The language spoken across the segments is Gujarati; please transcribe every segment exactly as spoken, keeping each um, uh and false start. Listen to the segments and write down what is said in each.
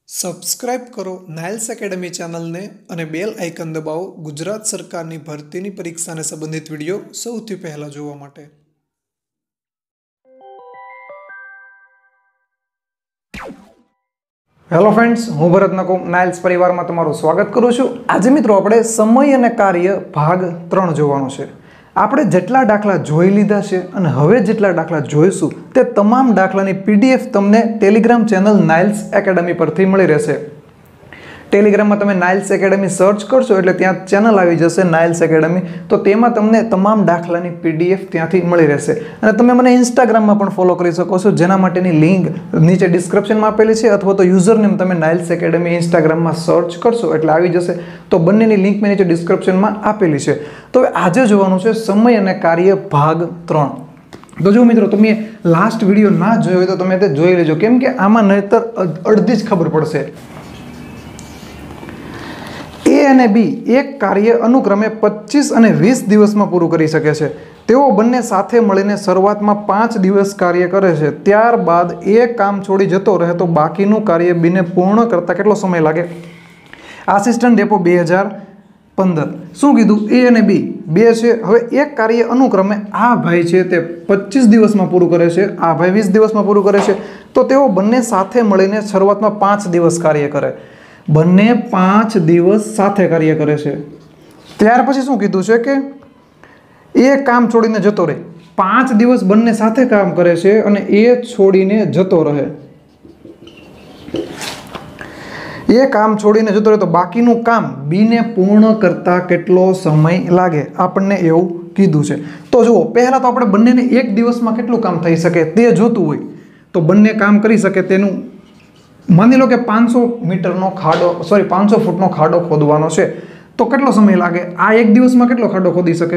સબસ્ક્રાઇબ કરો નાઇલ્સ એકેડમી ચેનલને અને બેલ આઇકન દબાવો ગુજરાત સરકારની ભરતીની પરીક્ષાને સંબંધિત વિડીયો સૌથી પહેલા જોવા માટે। હેલો ફ્રેન્ડ્સ, હું ભરત નકુમ નાઇલ્સ પરિવારમાં તમારું સ્વાગત કરું છું। આજે મિત્રો આપણે સમય અને કાર્ય ભાગ ત્રણ જોવાનો છે। આપણે જેટલા દાખલા જોઈ લીધા છે અને હવે જેટલા દાખલા જોઈશું તે તમામ દાખલાની પીડીએફ તમને ટેલિગ્રામ ચેનલ નાઇલ્સ એકેડમી પરથી મળી રહેશે। ટેલિગ્રામમાં તમે નાઇલ્સ એકેડમી સર્ચ કરશો એટલે ત્યાં ચેનલ આવી જશે નાઇલ્સ એકેડમી, તો તેમાં તમને તમામ દાખલાની પીડીએફ ત્યાંથી મળી રહેશે। અને તમે મને ઇન્સ્ટાગ્રામમાં પણ ફોલો કરી શકો છો, જેના માટેની લિંક નીચે ડિસ્ક્રિપ્શનમાં આપેલી છે, અથવા તો યુઝરનેમ તમે નાઇલ્સ એકેડમી ઇન્સ્ટાગ્રામમાં સર્ચ કરશો એટલે આવી જશે। તો બંનેની લિંક મેં નીચે ડિસ્ક્રિપ્શનમાં આપેલી છે। તો આજે જોવાનું છે સમય અને કાર્ય ભાગ ત્રણ। તો જો મિત્રો તમે લાસ્ટ વિડીયો ના જોયો હોય તો તમે તે જોઈ લેજો, કેમ કે આમાં નહીતર અડધી જ ખબર પડશે। એ અને બી એક કાર્ય અનુક્રમે પચીસ અને વીસ દિવસમાં પૂરું કરી શકે છે। તેઓ બંને સાથે મળીને શરૂઆતમાં પાંચ દિવસ કાર્ય કરે છે, ત્યારબાદ એ કામ છોડી જતો રહે તો બાકીનું કાર્ય બીને પૂર્ણ કરતા કેટલો સમય લાગે? આસિસ્ટન્ટ ડેપો બે હજાર પંદર। શું કીધું? એ અને બી બે છે। હવે એક કાર્ય અનુક્રમે આ ભાઈ છે તે પચીસ દિવસમાં પૂરું કરે છે, આ ભાઈ વીસ દિવસમાં પૂરું કરે છે, તો તેઓ બંને સાથે મળીને શરૂઆતમાં પાંચ દિવસ કાર્ય કરે। બંને પાંચ દિવસ સાથે કાર્ય કરે છે। ત્યાર પછી શું કીધું છે કે એ કામ છોડીને જતો રહે। પાંચ દિવસ બંને સાથે કામ કરે છે અને એ છોડીને જતો રહે। એ કામ છોડીને જતો રહે તો બાકીનું કામ બીને પૂર્ણ કરતા કેટલો સમય લાગે? આપણને એવું કીધું છે। તો જુઓ, પહેલા તો આપણે બંનેને એક દિવસમાં કેટલું કામ થઈ શકે તે જોતું હોય તો બંને કામ કરી શકે તેનું માની લો કે પાંચસો મીટરનો ખાડો સોરી પાંચસો ફૂટનો ખાડો ખોદવાનો છે, તો કેટલો સમય લાગે? આ એક દિવસમાં કેટલો ખાડો ખોદી શકે?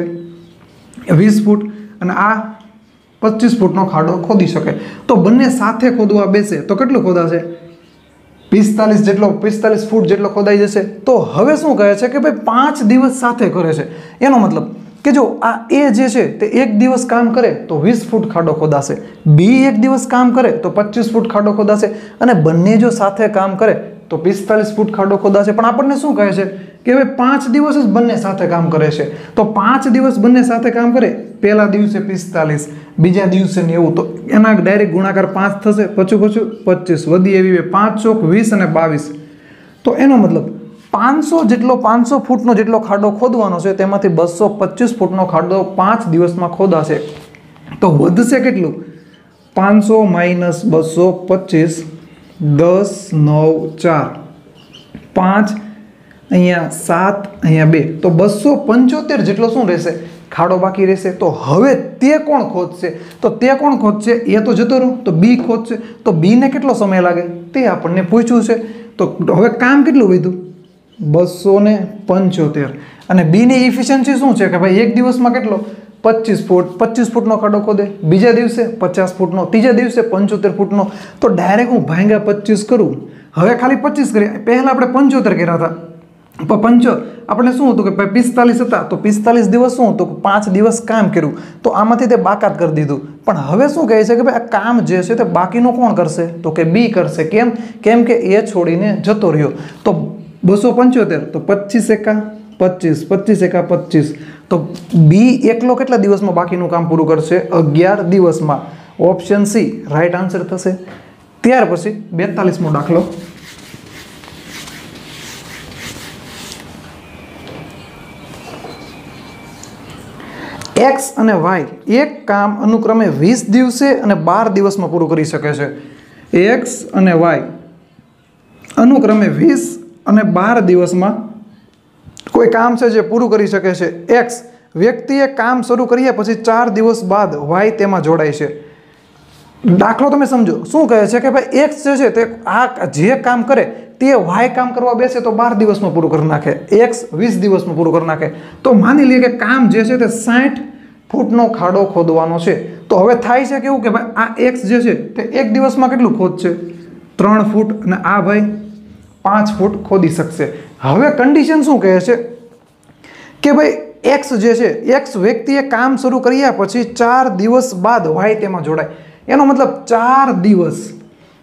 વીસ ફૂટ, અને આ પચીસ ફૂટનો ખાડો ખોદી શકે। તો બંને સાથે ખોદવા બેસે તો કેટલું ખોદાશે? પિસ્તાલીસ જેટલો પિસ્તાલીસ ફૂટ જેટલો ખોદાઈ જશે। તો હવે શું કહે છે કે ભાઈ પાંચ દિવસ સાથે કરે છે, એનો મતલબ કે જો આ એ જે છે તે એક દિવસ કામ કરે તો વીસ ફૂટ ખાડો ખોદાશે, બી એક દિવસ કામ કરે તો પચીસ ફૂટ ખાડો ખોદાશે, અને બંને જો સાથે કામ કરે તો પિસ્તાલીસ ફૂટ ખાડો ખોદાશે। પણ આપણને શું કહે છે કે હવે પાંચ દિવસ જ બંને સાથે કામ કરે છે, તો પાંચ દિવસ બંને સાથે કામ કરે, પહેલા દિવસે પિસ્તાલીસ, બીજા દિવસે નેવું, તો એના ડાયરેક્ટ ગુણાકાર પાંચ થશે, પચું પચું પચીસ, વધી એવી પાંચ ચોક વીસ અને બાવીસ। તો એનો મતલબ પાંચસો જેટલો પાંચસો ફૂટનો જેટલો ખાડો ખોદવાનો છે, તેમાંથી બસો પચીસ ફૂટનો ખાડો પાંચ દિવસમાં ખોદાશે। તો વધશે કેટલું? પાંચસો માઇનસ બસો પચીસ, દસ, નવ, ચાર, પાંચ, અહીંયા સાત, અહીંયા બે, તો બસો પંચોતેર જેટલો શું રહેશે? ખાડો બાકી રહેશે। તો હવે તે કોણ ખોદશે? તો તે કોણ ખોદશે? એ તો જતો રહ્યો, તો બી ખોદશે। તો બીને કેટલો સમય લાગે તે આપણને પૂછ્યું છે। તો હવે કામ કેટલું વધ્યું? બસો ને પંચોતેર। અને બીની ઇફિશિયન્સી શું છે કે ભાઈ એક દિવસમાં કેટલો? પચીસ ફૂટ, પચીસ ફૂટનો ખાડો ખોદે, બીજા દિવસે પચાસ ફૂટનો, ત્રીજા દિવસે પંચોતેર ફૂટનો। તો ડાયરેક્ટ હું ભાંગ્યા પચીસ કરું, હવે ખાલી પચીસ કરીએ, પહેલાં આપણે પંચોતેર કર્યા હતા, પંચો આપણે શું હતું કે પિસ્તાલીસ હતા, તો પિસ્તાલીસ દિવસ શું હતું? પાંચ દિવસ કામ કર્યું, તો આમાંથી તે બાકાત કરી દીધું। પણ હવે શું કહે છે કે ભાઈ આ કામ જે છે તે બાકીનું કોણ કરશે? તો કે બી કરશે। કેમ? કેમ કે એ છોડીને જતો રહ્યો। તો બસો પંચોતેર, તો પચીસ એકા પચીસ, પચીસ એકા પચીસ, તો બી એકલો કેટલા દિવસમાં બાકીનું કામ પૂરું કરશે? અગિયાર દિવસમાં। ઓપ્શન સી રાઈટ આન્સર થશે। ત્યાર પછી બેતાલીસમો દાખલો, એક્સ અને વાય એક કામ અનુક્રમે વીસ દિવસે અને બાર દિવસમાં પૂરું કરી શકે છે। એક્સ અને વાય અનુક્રમે વીસ અને બાર દિવસમાં કોઈ કામ છે જે પૂરું કરી શકે છે। એક્સ વ્યક્તિએ કામ શરૂ કર્યા પછી ચાર દિવસ બાદ વાય તેમાં જોડાય છે। દાખલો તમે સમજો, શું કહે છે કે ભાઈ એક્સ જે છે તે આ જે કામ કરે તે વાય કામ કરવા બેસે તો બાર દિવસમાં પૂરું કરી નાખે, એક્સ વીસ દિવસમાં પૂરું કરી નાખે। તો માની લઈએ કે કામ જે છે તે સાઠ ફૂટનો ખાડો ખોદવાનો છે, તો હવે થાય છે કેવું કે ભાઈ આ એક્સ જે છે તે એક દિવસમાં કેટલું ખોદશે? ત્રણ ફૂટ, અને આ ભાઈ પાંચ ફૂટ ખોદી શકશે। હવે કન્ડિશન શું કહે છે કે ભાઈ એક્સ જે છે, એક્સ વ્યક્તિએ કામ શરૂ કર્યા પછી ચાર દિવસ બાદ વાય તેમાં જોડાય। એનો મતલબ ચાર દિવસ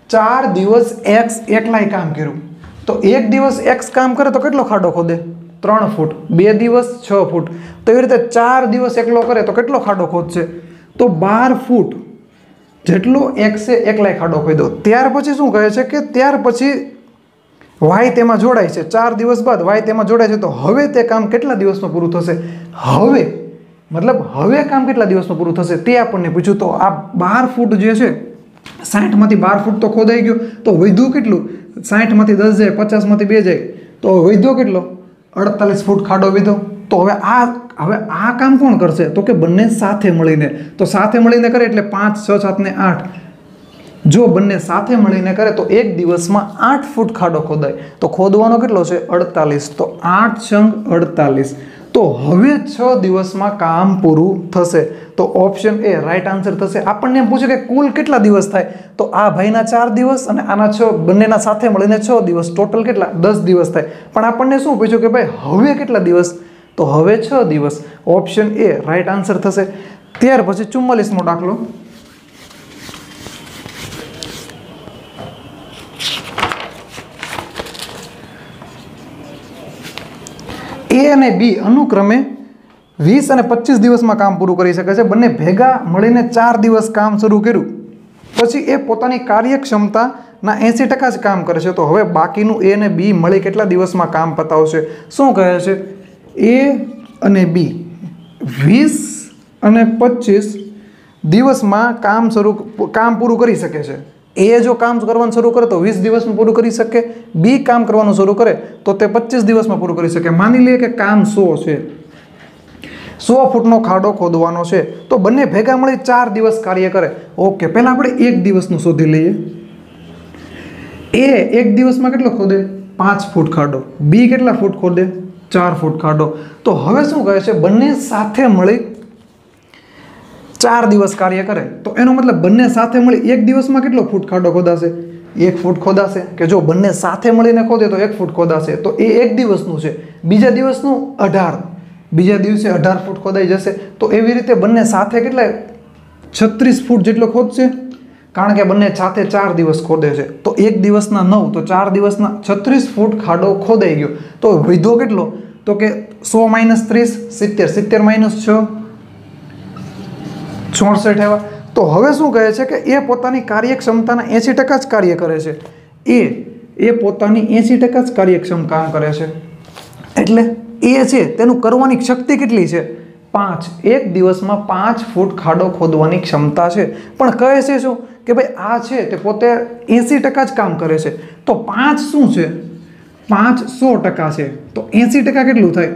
ચાર દિવસ એક્સ એકલાય કામ કર્યું, તો એક દિવસ એક્સ કામ કરે તો કેટલો ખાડો ખોદે? ત્રણ ફૂટ. બે દિવસ છ ફૂટ. તો એવી રીતે ચાર દિવસ એકલો કરે તો કેટલો ખાડો ખોદશે? તો બાર ફૂટ જેટલો એક્સે એકલાય ખાડો ખોદ્યો. ત્યાર પછી શું કહે છે કે ત્યાર પછી વાય તેમાં જોડાય છે. ચાર દિવસ બાદ વાય તેમાં જોડાય છે, તો હવે તે કામ કેટલા દિવસમાં પૂરું થશે? હવે મતલબ હવે કામ કેટલા દિવસમાં પૂરું થશે તે આપણને પૂછ્યું. તો આ બાર ફૂટ જે છે, સાઠમાંથી બાર ફૂટ તો ખોદાઈ ગયો, તો વધ્યું કેટલું? સાઠમાંથી દસ જાય, પચાસમાંથી બે જાય, તો વધ્યો કેટલો? અડતાલીસ ફૂટ ખાડો વધ્યો. તો હવે આ હવે આ કામ કોણ કરશે? તો કે બંને સાથે મળીને. તો સાથે મળીને કરે એટલે પાંચ, છ, સાત ને આઠ. જો બંને સાથે મળીને કરે તો એક દિવસમાં આઠ ફૂટ ખાડો ખોદાય. તો ખોદવાનો કેટલો છે? અડતાલીસ. તો આઠ છંગ અડતાલીસ. તો હવે છ દિવસમાં કામ પૂરું થશે. તો ઓપ્શન એ રાઈટ આન્સર થશે. આપણને એમ પૂછે કે કુલ કેટલા દિવસ થાય? તો આ ભાઈના ચાર દિવસ અને આના છ, બંનેના સાથે મળીને છ દિવસ, ટોટલ કેટલા? દસ દિવસ થાય. પણ આપણને શું પૂછ્યું કે ભાઈ હવે કેટલા દિવસ? તો હવે છ દિવસ. ઓપ્શન એ રાઈટ આન્સર થશે. ત્યાર પછી ચુમ્માલીસમો દાખલો. એ અને બી અનુક્રમે વીસ અને પચીસ દિવસમાં કામ પૂરું કરી શકે છે. બંને ભેગા મળીને ચાર દિવસ કામ શરૂ કર્યું, પછી એ પોતાની કાર્યક્ષમતાના એંસી ટકા જ કામ કરે છે. તો હવે બાકીનું એ અને બી મળી કેટલા દિવસમાં કામ પતાવશે? શું કહે છે? એ અને બી વીસ અને પચીસ દિવસમાં કામ શરૂ કામ પૂરું કરી શકે છે. એ જો કામ કરવાનું શરૂ કરે તો વીસ દિવસમાં પૂરું કરી શકે. બી કામ કરવાનું શરૂ કરે તો તે પચીસ દિવસમાં પૂરું કરી શકે. માની લઈએ કે કામ સો છે, સો ફૂટનો ખાડો ખોદવાનો છે, તો બંને ભેગા મળી ચાર દિવસ કાર્ય કરે. ઓકે, પહેલાં આપણે એક દિવસનું શોધી લઈએ. એ એક દિવસમાં કેટલો ખોદે? પાંચ ફૂટ ખાડો. બી કેટલા ફૂટ ખોદે? ચાર ફૂટ ખાડો. તો હવે શું કહે છે? બંને સાથે મળી ચાર દિવસ કાર્ય કરે. તો એનો મતલબ બંને સાથે મળી એક દિવસમાં કેટલો ફૂટ ખાડો ખોદાશે? એક ફૂટ ખોદાશે. કે જો બંને સાથે મળીને ખોદે તો એક ફૂટ ખોદાશે. તો એ એક દિવસનું છે. બીજા દિવસનું અઢાર, બીજા દિવસે અઢાર ફૂટ ખોદાઈ જશે. તો એવી રીતે બંને સાથે કેટલા? છત્રીસ ફૂટ જેટલો ખોદશે, કારણ કે બંને સાથે ચાર દિવસ ખોદે છે. તો એક દિવસના નવ, તો ચાર દિવસના છત્રીસ ફૂટ ખાડો ખોદાઈ ગયો. તો વધ્યો કેટલો? તો કે સો માઇનસ ત્રીસ, સિત્તેર, સિત્તેર માઇનસ છ, ચોસઠ આવ્યા. તો હવે શું કહે છે કે એ પોતાની કાર્યક્ષમતાના એંસી ટકા જ કાર્ય કરે છે. એ એ પોતાની એંસી ટકા જ કાર્યક્ષમ કામ કરે છે. એટલે એ છે તેનું કરવાની શક્તિ કેટલી છે? પાંચ. એક દિવસમાં પાંચ ફૂટ ખાડો ખોદવાની ક્ષમતા છે. પણ કહે છે શું કે ભાઈ આ છે તે પોતે એંસી ટકા જ કામ કરે છે. તો પાંચ શું છે? પાંચ સો ટકા છે. તો એંસી ટકા કેટલું થાય?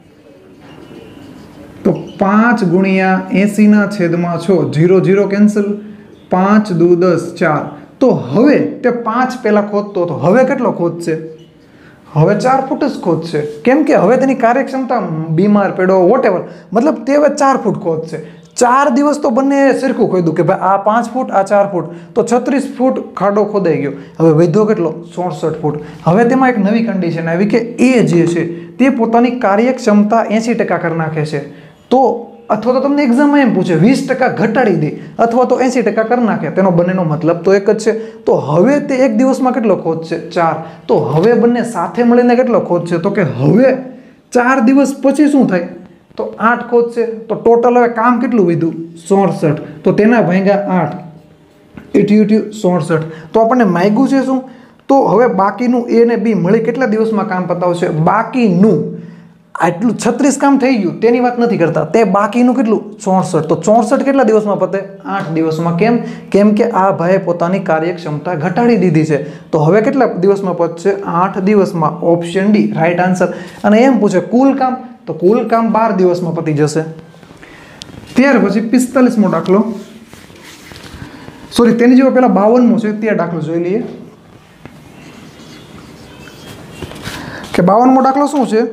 તો પાંચ ગુણ્યા એંસીના છેદમાં છ, જીરો જીરો કેન્સલ, પાંચ દુ દસ, ચાર. તો હવે તે પાંચ પહેલાં ખોદતો હતો, હવે કેટલો ખોદશે? હવે ચાર ફૂટ જ ખોદશે. કેમ કે હવે તેની કાર્યક્ષમતા બીમાર પડ્યો વોટ એવર, મતલબ તે હવે ચાર ફૂટ ખોદશે. ચાર દિવસ તો બંને સરખું ખોદ્યું કે ભાઈ આ પાંચ ફૂટ, આ ચાર ફૂટ, તો છત્રીસ ફૂટ ખાડો ખોદાઈ ગયો. હવે વધ્યો કેટલો? ચોસઠ ફૂટ. હવે તેમાં એક નવી કન્ડિશન આવી કે એ જે છે તે પોતાની કાર્યક્ષમતા એંસી ટકા કરી નાખે છે. તો અથવા તો તમને એક્ઝામમાં એમ પૂછે વીસ ટકા ઘટાડી દે અથવા તો એંસી ટકા કરી નાખે. તેનો બંનેનો મતલબ તો એક જ છે. તો હવે તે એક દિવસમાં કેટલો ખોદશે? ચાર. તો હવે બંને સાથે મળીને કેટલો ખોદશે? તો કે હવે ચાર દિવસ પછી શું થાય? તો આઠ ખોદશે. તો ટોટલ હવે કામ કેટલું વધ્યું? ચોસઠ. તો તેના ભાગ્યા આઠ, એટી એટી ચોસઠ. તો આપણને માગ્યું છે શું? તો હવે બાકીનું એ ને બી મળી કેટલા દિવસમાં કામ પતાવશે? બાકીનું આટલું છત્રીસ કામ થઈ ગયું તેની વાત નથી કરતા, તે બાકીનું કેટલું? ચોસઠ. તો ચોસઠ કેટલા દિવસમાં પતે? આઠ દિવસમાં. કેમ? કેમ કે આ ભાઈએ પોતાની કાર્યક્ષમતા ઘટાડી દીધી છે. તો હવે કેટલા દિવસમાં પતશે? આઠ દિવસમાં. Option D right answer. અને એમ પૂછે કુલ કામ, તો કુલ કામ બાર દિવસમાં પતી જશે. ત્યાર પછી પિસ્તાલીસમો દાખલો, સોરી તેની જેવો પેલા બાવનમો છે તે દાખલો જોઈ લઈએ કે બાવનમો દાખલો શું છે?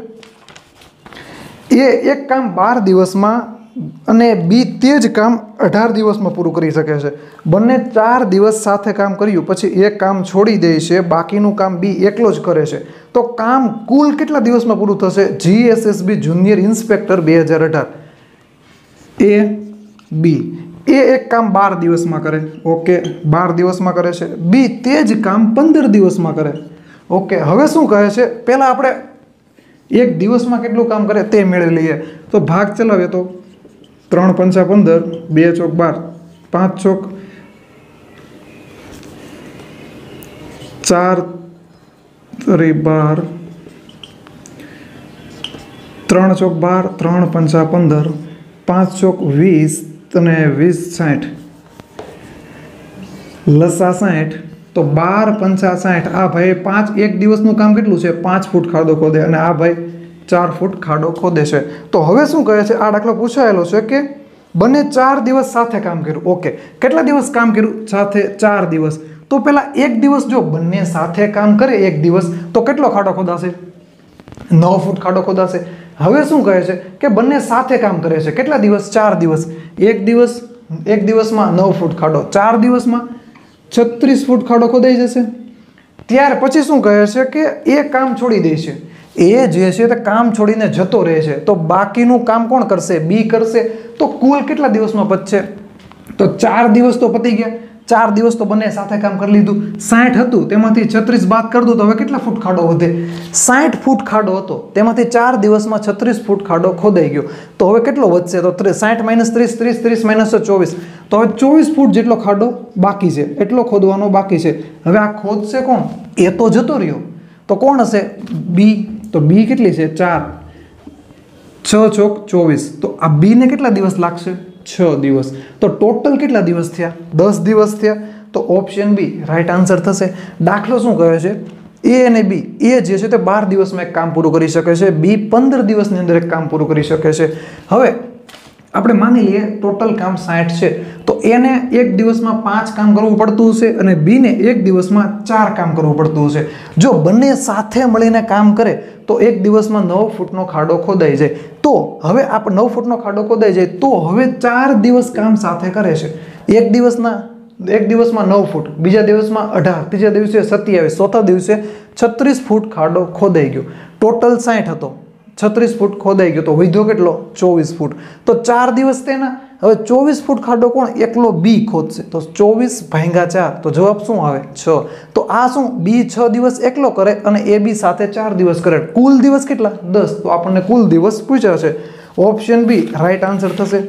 એ એક કામ બાર દિવસમાં અને બી તે જ કામ અઢાર દિવસમાં પૂરું કરી શકે છે. બંને ચાર દિવસ સાથે કામ કર્યું પછી એક કામ છોડી દે છે, બાકીનું કામ બી એકલો જ કરે છે. તો કામ કુલ કેટલા દિવસમાં પૂરું થશે? જીએસએસબી જુનિયર ઇન્સ્પેક્ટર બે હજાર અઢાર. એ બી એ એક કામ બાર દિવસમાં કરે, ઓકે, બાર દિવસમાં કરે છે. બી તે જ કામ પંદર દિવસમાં કરે, ઓકે. હવે શું કહે છે, પહેલાં આપણે એક દિવસમાં કેટલું કામ કરે તે મેળવી લઈએ. તો ભાગ ચલાવીએ તો ત્રણ પંચા પંદર, બે ચોક બાર, પાંચ ચોક ચાર તરી બાર, ત્રણ ચોક બાર, ત્રણ પંચા પંદર, પાંચ ચોક વીસ અને વીસ સાઠ, લસા સાઠ. તો બાર પંચા સાઠ. આ ભાઈ પાંચ એક દિવસનું કામ કેટલું છે, પાંચ ફૂટ ખાડો ખોદે અને આ ભાઈ ચાર ફૂટ ખાડો ખોદે છે. તો હવે શું કહે છે, આ દાખલો પૂછાયેલો છે કે બંને ચાર દિવસ સાથે કામ કર્યું, ઓકે. કેટલા દિવસ કામ કર્યું સાથે? ચાર દિવસ. તો પહેલાં એક દિવસ જો બંને સાથે કામ કરે એક દિવસ તો કેટલો ખાડો ખોદાશે? નવ ફૂટ ખાડો ખોદાશે. હવે શું કહે છે કે બંને સાથે કામ કરે છે કેટલા દિવસ? ચાર દિવસ. એક દિવસ એક દિવસમાં નવ ફૂટ ખાડો, ચાર દિવસમાં છત્રીસ ફૂટ ખાડો ખોદાઈ જશે. ત્યાર પછી શું કહે છે કે એ કામ છોડી દે છે, એ જે છે તે કામ છોડીને જતો રહે છે. તો બાકીનું કામ કોણ કરશે? બી કરશે. તો કુલ કેટલા દિવસમાં પતશે? તો ચાર દિવસ તો પતી ગયા. ચાર દિવસ તો બંને સાથે કામ કરી લીધું. સાઠ હતું તેમાંથી છત્રીસ બાદ કરી દો તો હવે કેટલા ફૂટ ખાડો વધે? સાઠ ફૂટ ખાડો હતો તેમાંથી ચાર દિવસમાં છત્રીસ ફૂટ ખાડો ખોદાઈ ગયો. તો હવે કેટલો વધશે? તો સાઠ માઇનસ ત્રીસ, ત્રીસ ત્રીસ માઇનસ ચોવીસ. તો હવે ચોવીસ ફૂટ જેટલો ખાડો બાકી છે, એટલો ખોદવાનો બાકી છે. હવે આ ખોદશે કોણ? એ તો જતો રહ્યો. તો કોણ હશે? બી. તો બી કેટલી છે? ચાર. છ ચોક ચોવીસ. તો આ બીને કેટલા દિવસ લાગશે? છ દિવસ. તો ટોટલ કેટલા દિવસ થયા? દસ દિવસ થયા. તો ઓપ્શન બી રાઈટ આન્સર થશે. દાખલો શું કહે છે? એ અને બી, એ જે છે તે બાર દિવસમાં એક કામ પૂરું કરી શકે છે, બી પંદર દિવસની અંદર એક કામ પૂરું કરી શકે છે. હવે આપણે માની લઈએ ટોટલ કામ સાઠ છે, તો એને એક દિવસમાં પાંચ કામ કરવું પડતું હશે અને બીને એક દિવસમાં ચાર કામ કરવું પડતું હશે. જો બંને સાથે મળીને કામ કરે તો એક દિવસમાં નવ ફૂટનો ખાડો ખોદાઈ જાય. તો હવે આપ નવ ફૂટનો ખાડો ખોદાઈ જાય તો હવે ચાર દિવસ કામ સાથે કરે છે. એક દિવસના એક દિવસમાં નવ ફૂટ, બીજા દિવસમાં અઢાર, ત્રીજા દિવસે સત્યાવીસ, ચોથા દિવસે છત્રીસ ફૂટ ખાડો ખોદાઈ ગયો. ટોટલ સાઠ હતો, છત્રીસ ફૂટ ખોદાઈ ગયો તો વધ્યો કેટલો? ચોવીસ ફૂટ. તો ચાર દિવસ તેના. હવે ચોવીસ ફૂટ ખાડો કોણ? એકલો બી ખોદશે. તો ચોવીસ ભાંગ્યા ચાર, તો જવાબ શું આવે? છ. તો આ શું? બી છ દિવસ એકલો કરે અને એ બી સાથે ચાર દિવસ કરે. કુલ દિવસ કેટલા? દસ. તો આપણને કુલ દિવસ પૂછ્યા છે. ઓપ્શન બી રાઈટ આન્સર થશે.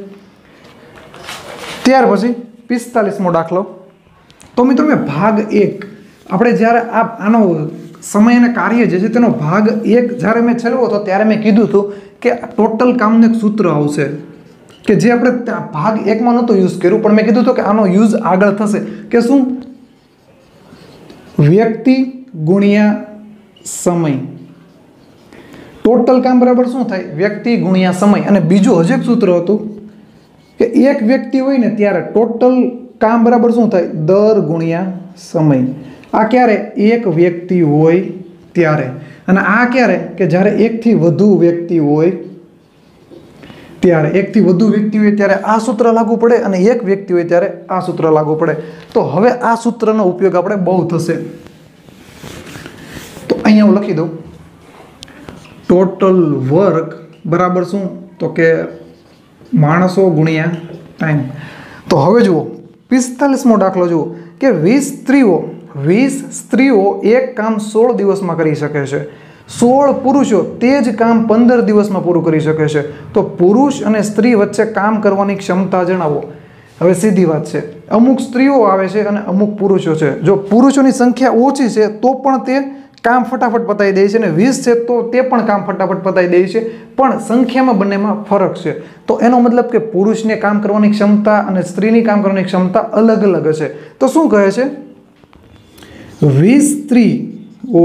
ત્યાર પછી પિસ્તાલીસમો દાખલો. તો મિત્રો મેં ભાગ એક, આપણે જ્યારે આ આનો સમય અને કાર્ય જે છે તેનો ભાગ એક જ્યારે મેં છેલ્લો હતો ત્યારે મેં કીધું હતું કે ટોટલ કામનું એક સૂત્ર આવશે કે જે આપણે ભાગ એકમાં નહોતું યુઝ કર્યું, પણ મેં કીધું હતું કે આનો યુઝ આગળ થશે. કે શું? વ્યક્તિ ગુણ્યા સમય. ટોટલ કામ બરાબર શું થાય? વ્યક્તિ ગુણ્યા સમય. અને બીજું હજી એક સૂત્ર હતું કે એક વ્યક્તિ હોય ને ત્યારે ટોટલ કામ બરાબર શું થાય? દર ગુણ્યા સમય. આ ક્યારે? એક વ્યક્તિ હોય ત્યારે. અને આ ક્યારે? કે જ્યારે એકથી વધુ વ્યક્તિ હોય ત્યારે. એકથી વધુ વ્યક્તિ હોય ત્યારે આ સૂત્ર લાગુ પડે અને એક વ્યક્તિ હોય ત્યારે આ સૂત્ર લાગુ પડે. તો હવે આ સૂત્રનો ઉપયોગ આપણે બહુ થશે. તો અહીંયા હું લખી દઉં ટોટલ વર્ક બરાબર શું? તો કે માણસો ગુણ્યા ટાઈમ. તો હવે જુઓ પિસ્તાલીસમો દાખલો જુઓ કે વીસ સ્ત્રીઓ વીસ સ્ત્રીઓ એક કામ સોળ દિવસમાં કરી શકે છે. સોળ પુરુષો તે જ કામ પંદર દિવસમાં પૂરું કરી શકે છે. તો પુરુષ અને સ્ત્રી વચ્ચે કામ કરવાની ક્ષમતા જણાવો. હવે સીધી વાત છે, અમુક સ્ત્રીઓ આવે છે અને અમુક પુરુષો છે. જો પુરુષોની સંખ્યા ઓછી છે તો પણ તે કામ ફટાફટ પતાવી દે છે અને વીસ છે તો તે પણ કામ ફટાફટ પતાવી દે છે, પણ સંખ્યામાં બંનેમાં ફરક છે. તો એનો મતલબ કે પુરુષને કામ કરવાની ક્ષમતા અને સ્ત્રીની કામ કરવાની ક્ષમતા અલગ અલગ છે. તો શું કહે છે? વીસ સ્ત્રીઓ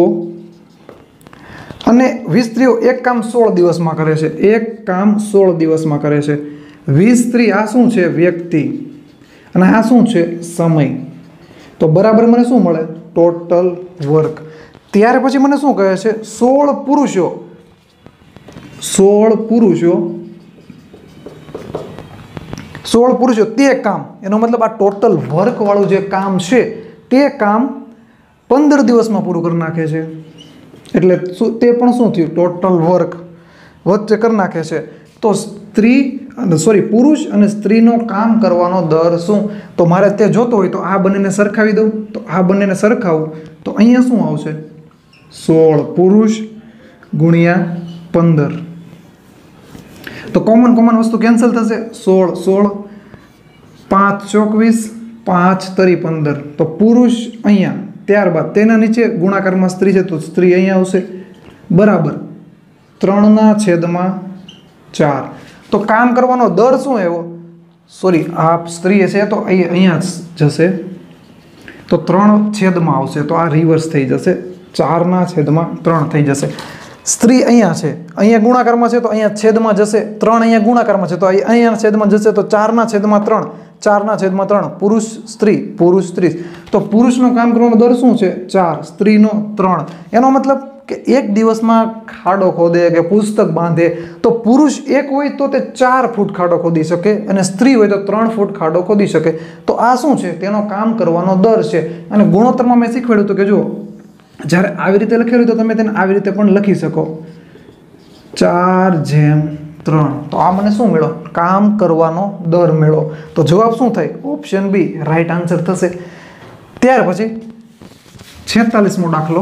અને વીસ સ્ત્રીઓ એક કામ સોળ દિવસમાં કરે છે. એક કામ સોળ દિવસમાં કરે છે. વીસ સ્ત્રી આ શું છે? વ્યક્તિ. અને આ શું છે? સમય. તો બરાબર મને શું મળે? Total work. ત્યાર પછી મને શું કહે છે? સોળ પુરુષો સોળ પુરુષો સોળ પુરુષો તે કામ, એનો મતલબ આ ટોટલ વર્ક વાળું જે કામ છે તે કામ પંદર દિવસમાં પૂરું કરી નાખે છે. એટલે શું? તે પણ શું થયું? ટોટલ વર્ક વચ્ચે કરી નાખે છે. તો સ્ત્રી સોરી પુરુષ અને સ્ત્રીનો કામ કરવાનો દર શું? તો મારે તે જોતો હોય તો આ બંનેને સરખાવી દઉં. તો આ બંનેને સરખાવું તો અહીંયા શું આવશે? સોળ પુરુષ ગુણ્યા પંદર. તો કોમન કોમન વસ્તુ કેન્સલ થશે. સોળ સોળ, પાંચ ચોકવીસ, પાંચ તરી પંદર. તો પુરુષ અહીંયા, ત્યારબાદ તેના નીચે ગુણાકારમાં સ્ત્રી છે તો સ્ત્રી અહીંયા આવશે, બરાબર ત્રણના છેદમાં ચાર. તો કામ કરવાનો દર શું એવો? સોરી આ સ્ત્રી છે તો અહીંયા જશે તો ત્રણ છેદમાં આવશે, તો આ રિવર્સ થઈ જશે, ચારના છેદમાં ત્રણ થઈ જશે. સ્ત્રી અહીંયા છે, અહીંયા ગુણાકારમાં છે તો અહીંયા છેદમાં જશે, ત્રણ અહીંયા ગુણાકારમાં છે તો અહીંયા છેદમાં જશે, તો ચારના છેદમાં ત્રણ, ચારના છેદમાં ત્રણ. પુરુષ સ્ત્રી, પુરુષ સ્ત્રી. તો પુરુષનો કામ કરવાનો દર શું છે? ચાર, સ્ત્રીનો ત્રણ. એનો મતલબ કે એક દિવસમાં ખાડો ખોદે કે પુસ્તક બાંધે તો પુરુષ એક હોય તો તે ચાર ફૂટ ખાડો ખોદી શકે અને સ્ત્રી હોય તો ત્રણ ફૂટ ખાડો ખોદી શકે. તો આ શું છે? તેનો કામ કરવાનો દર છે. અને ગુણોત્તરમાં મેં શીખવાડ્યું હતું કે જો જ્યારે આવી રીતે લખેલું તો તમે તેને આવી રીતે પણ લખી શકો, ચાર જેમ ત્રણ. તો આ મને શું મેળો? કામ કરવાનો દર મેળો. તો જવાબ શું થાય? ઓપ્શન બી રાઈટ આન્સર થશે. ત્યાર પછી છેતાલીસમો દાખલો.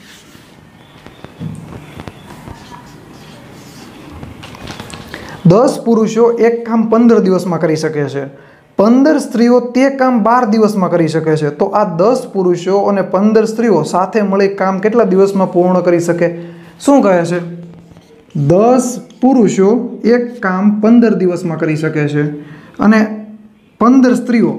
દસ પુરુષો એક કામ પંદર દિવસમાં કરી શકે છે, પંદર સ્ત્રીઓ તે કામ બાર દિવસમાં કરી શકે છે. તો આ દસ પુરુષો અને પંદર સ્ત્રીઓ સાથે મળી કામ કેટલા દિવસમાં પૂર્ણ કરી શકે? શું કહે છે? દસ પુરુષો એક કામ પંદર દિવસમાં કરી શકે છે અને પંદર સ્ત્રીઓ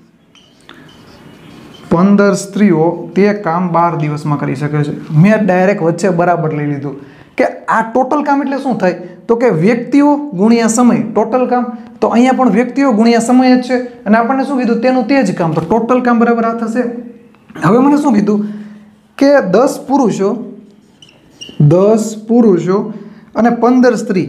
પંદર સ્ત્રીઓ તે કામ બાર દિવસમાં કરી શકે છે. મેં ડાયરેક્ટ વચ્ચે બરાબર લઈ લીધું કે આ ટોટલ કામ એટલે શું થાય? તો કે વ્યક્તિઓ ગુણ્યા સમય, ટોટલ કામ. તો અહીંયા પણ વ્યક્તિઓ ગુણ્યા સમય જ છે અને આપણને શું કીધું? તેનું તે જ કામ. તો ટોટલ કામ બરાબર આ થશે. હવે મને શું કીધું કે દસ પુરુષો દસ પુરુષો અને પંદર સ્ત્રી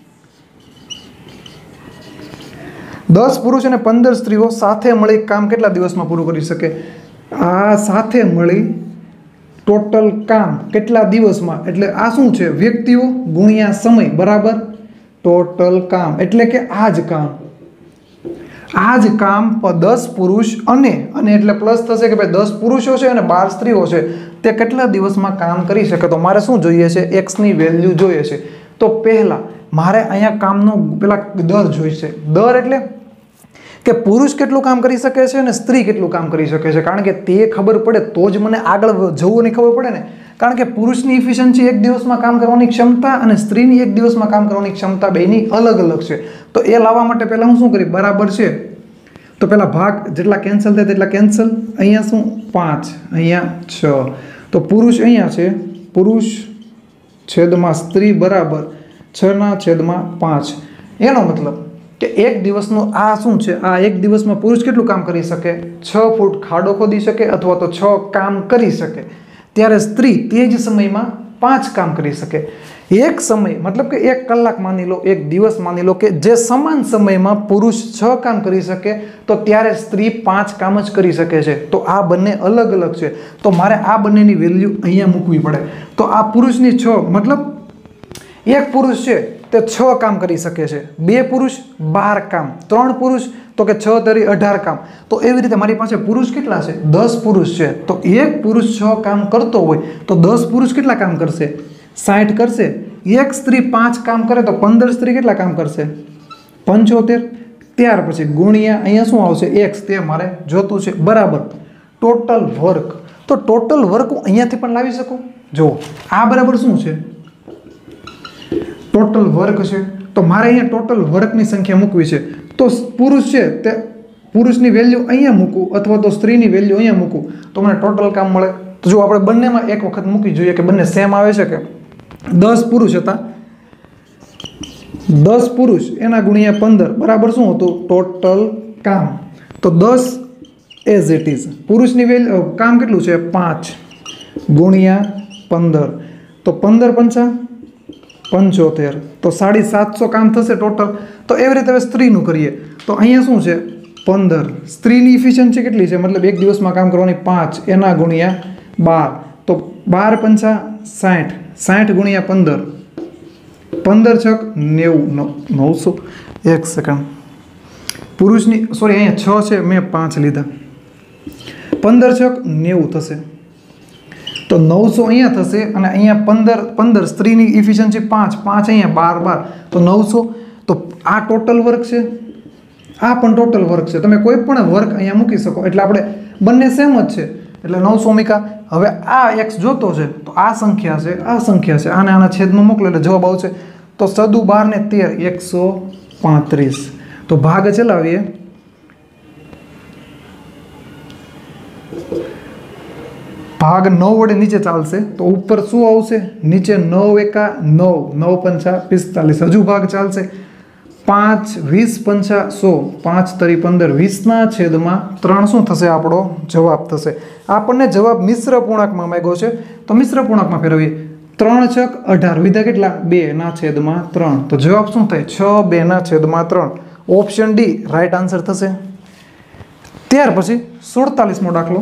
દસ પુરુષ અને પંદર સ્ત્રીઓ સાથે મળી કામ કેટલા દિવસમાં પૂરું કરી શકે? આ સાથે મળી ટોટલ કામ કેટલા દિવસમાં, એટલે આ શું છે? વ્યક્તિઓ ગુણ્યા સમય બરાબર ટોટલ કામ, એટલે કે આ જ કામ આ જ કામ દસ પુરુષ અને અને એટલે પ્લસ થશે કે ભાઈ દસ પુરુષો છે અને બાર સ્ત્રીઓ છે તે કેટલા દિવસમાં કામ કરી શકે. તો મારે શું જોઈએ છે? એક્સની વેલ્યુ જોઈએ છે. તો પહેલાં મારે અહીંયા કામનો પેલા દર જોઈશે. દર એટલે કે પુરુષ કેટલું કામ કરી શકે છે અને સ્ત્રી કેટલું કામ કરી શકે છે. કારણ કે તે ખબર પડે તો જ મને આગળ જવું ખબર પડે ને. કારણ કે પુરુષની ઇફિશિયન્સી એક દિવસમાં કામ કરવાની ક્ષમતા અને સ્ત્રીની એક દિવસમાં કામ કરવાની ક્ષમતા બેની અલગ અલગ છે. તો એ લાવવા માટે પહેલાં હું શું કરી? બરાબર છે તો પહેલાં ભાગ જેટલા કેન્સલ થાય તેટલા કેન્સલ. અહીંયા શું? પાંચ, અહીંયા છ. તો પુરુષ અહીંયા છે, પુરુષ છેદમાં સ્ત્રી બરાબર છના છેદમાં પાંચ. એનો મતલબ કે એક દિવસનું આ શું છે? આ એક દિવસમાં પુરુષ કેટલું કામ કરી શકે? છ ફૂટ ખાડો ખોદી શકે અથવા તો છ કામ કરી શકે. ત્યારે સ્ત્રી તે જ સમયમાં પાંચ કામ કરી શકે. એક સમય મતલબ કે એક કલાક માની લો, એક દિવસ માની લો કે જે સમાન સમયમાં પુરુષ છ કામ કરી શકે તો ત્યારે સ્ત્રી પાંચ કામ જ કરી શકે છે. તો આ બંને અલગ અલગ છે. તો મારે આ બંનેની વેલ્યુ અહીંયા મૂકવી પડે. તો આ પુરુષની છ મતલબ એક પુરુષ છે તે છ કામ કરી શકે છે, બે પુરુષ બાર કામ, ત્રણ પુરુષ તો કે છ તરી અઢાર કામ. તો એવી રીતે મારી પાસે પુરુષ કેટલા છે? દસ પુરુષ છે. તો એક પુરુષ છ કામ કરતો હોય તો દસ પુરુષ કેટલા કામ કરશે? સાઠ કરશે. એક સ્ત્રી પાંચ કામ કરે તો પંદર સ્ત્રી કેટલા કામ કરશે? પંચોતેર. ત્યાર પછી ગુણ્યા અહીંયા શું આવશે? એક્સ, તે મારે જોતું છે બરાબર ટોટલ વર્ક. તો ટોટલ વર્ક હું અહીંયાથી પણ લાવી શકું. જો આ બરાબર શું છે? ટોટલ વર્ક છે. તો મારે અહીંયા ટોટલ વર્કની સંખ્યા મૂકવી છે. તો પુરુષ છે તે પુરુષની વેલ્યુ અહીંયા મૂકું અથવા તો સ્ત્રીની વેલ્યુ અહીંયા મૂકું તો મને ટોટલ કામ મળે. તો જો આપણે બંનેમાં એક વખત મૂકી જોઈએ કે બંને સેમ આવે છે કે. દસ પુરુષ હતા, દસ પુરુષ એના ગુણ્યા પંદર બરાબર શું હતું? ટોટલ કામ. તો દસ એઝ ઇટ ઇઝ. પુરુષની વેલ્યુ કામ કેટલું છે? પાંચ ગુણ્યા પંદર. તો પંદર પંચા પંચોતેર. તો સાડી સાતસો કામ થશે ટોટલ. તો એવી રીતે હવે સ્ત્રીનું કરીએ તો અહીંયા શું છે? પંદર. સ્ત્રીની ઇફિશિયન્સી કેટલી છે? મતલબ એક દિવસમાં કામ કરવાની પાંચ એના ગુણ્યા બાર. તો બાર પંચા સાઠ, સાઠ ગુણ્યા પંદર, પંદર છક નેવું, નવસો. એક સેકન્ડ, પુરુષની સોરી અહીંયા છ છે, મેં પાંચ લીધા, પંદર છક નેવું થશે, તો નવસો અહીંયા થશે અને અહીંયા પંદર પંદર સ્ત્રીની ઇફિશિયન્સી પાંચ પાંચ અહીંયા બાર બાર તો નવસો. તો આ ટોટલ વર્ક છે, આ પણ ટોટલ વર્ક છે. તમે કોઈ પણ વર્ક અહીંયા મૂકી શકો એટલે આપણે બંને સેમ જ છે એટલે નવસો મૂકા. હવે આ એક્સ જોતો છે તો આ સંખ્યા છે, આ સંખ્યા છે, આને આના છેદમાં મોકલો એટલે જવાબ આવશે. તો સદુ બાર ને તેર એકસો પાંત્રીસ. તો ભાગ ચલાવીએ, ભાગ નવ વડે નીચે ચાલશે તો ઉપર શું આવશે? નીચે નવ એકા નવ, નવ પંચા પિસ્તાલીસ. હજુ ભાગ ચાલશે, પાંચ વીસ પંચા સો, પાંચ તરી પંદર, વીસના છેદમાં ત્રણ શું થશે? આપણો જવાબ થશે. આપણને જવાબ મિશ્ર પૂર્ણાંકમાં માંગ્યો છે તો મિશ્ર પૂર્ણાંકમાં ફેરવીએ. ત્રણ છક અઢાર, વિધા કેટલા? બે ના છેદમાં ત્રણ. તો જવાબ શું થાય? છ બે ના છેદમાં ત્રણ. ઓપ્શન ડી રાઈટ આન્સર થશે. ત્યાર પછી સુડતાલીસમો દાખલો.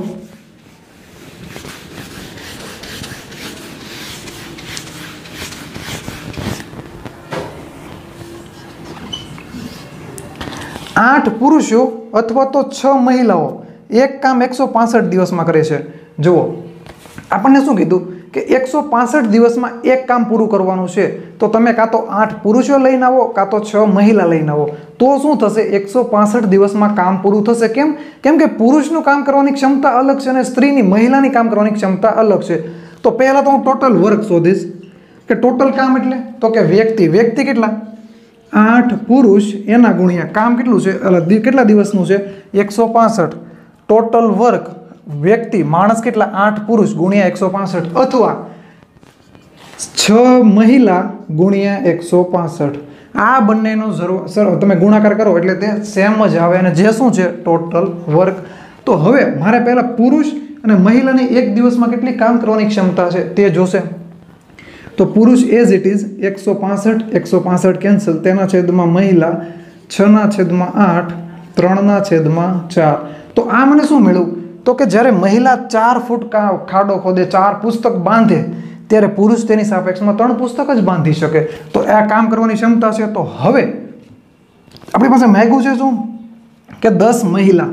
આઠ પુરુષો અથવા તો છ મહિલાઓ એક કામ એકસો પાસઠ દિવસમાં કરે છે. જુઓ, આપણને શું કીધું કે એકસો પાસઠ દિવસમાં એક કામ પૂરું કરવાનું છે, તો તમે કાં તો આઠ પુરુષો લઈને આવો કાં તો છ મહિલા લઈને આવો, તો શું થશે? એકસો પાસઠ દિવસમાં કામ પૂરું થશે. કેમ? કેમ કે પુરુષનું કામ કરવાની ક્ષમતા અલગ છે અને સ્ત્રીની મહિલાની કામ કરવાની ક્ષમતા અલગ છે. તો પહેલાં તો હું ટોટલ વર્ક શોધીશ કે ટોટલ કામ એટલે તો કે વ્યક્તિ વ્યક્તિ કેટલા? આઠ પુરુષ એના ગુણ્યા કામ કેટલું છે? કેટલા દિવસનું છે? એકસો પાસઠ. ટોટલ વર્ક વ્યક્તિ માણસ કેટલા? આઠ પુરુષ ગુણ્યા એકસો પાસઠ, અથવા છ મહિલા ગુણ્યા એકસો પાસઠ. આ બંનેનો જરૂર સર તમે ગુણાકાર કરો એટલે તે સેમ જ આવે અને જે શું છે? Total work. તો હવે મારે પહેલાં પુરુષ અને મહિલાની એક દિવસમાં કેટલી કામ કરવાની ક્ષમતા છે તે જોશે. તો પુરુષ એઝ ઇટ ઇઝ એકસો પાસઠ, એકસો પાસઠ કેન્સલ, તેના છેદમાં મહિલા છના છેદમાં આઠ, ત્રણના છેદમાં ચાર. તો આ મને શું મળ્યું? તો કે જ્યારે મહિલા ચાર ફૂટ ખાડો ખોદે, ચાર પુસ્તક બાંધે, ત્યારે પુરુષ તેની સાપેક્ષમાં ત્રણ પુસ્તક જ બાંધી શકે. તો આ કામ કરવાની ક્ષમતા છે. તો હવે આપણી પાસે માગ્યું છે શું? કે દસ મહિલા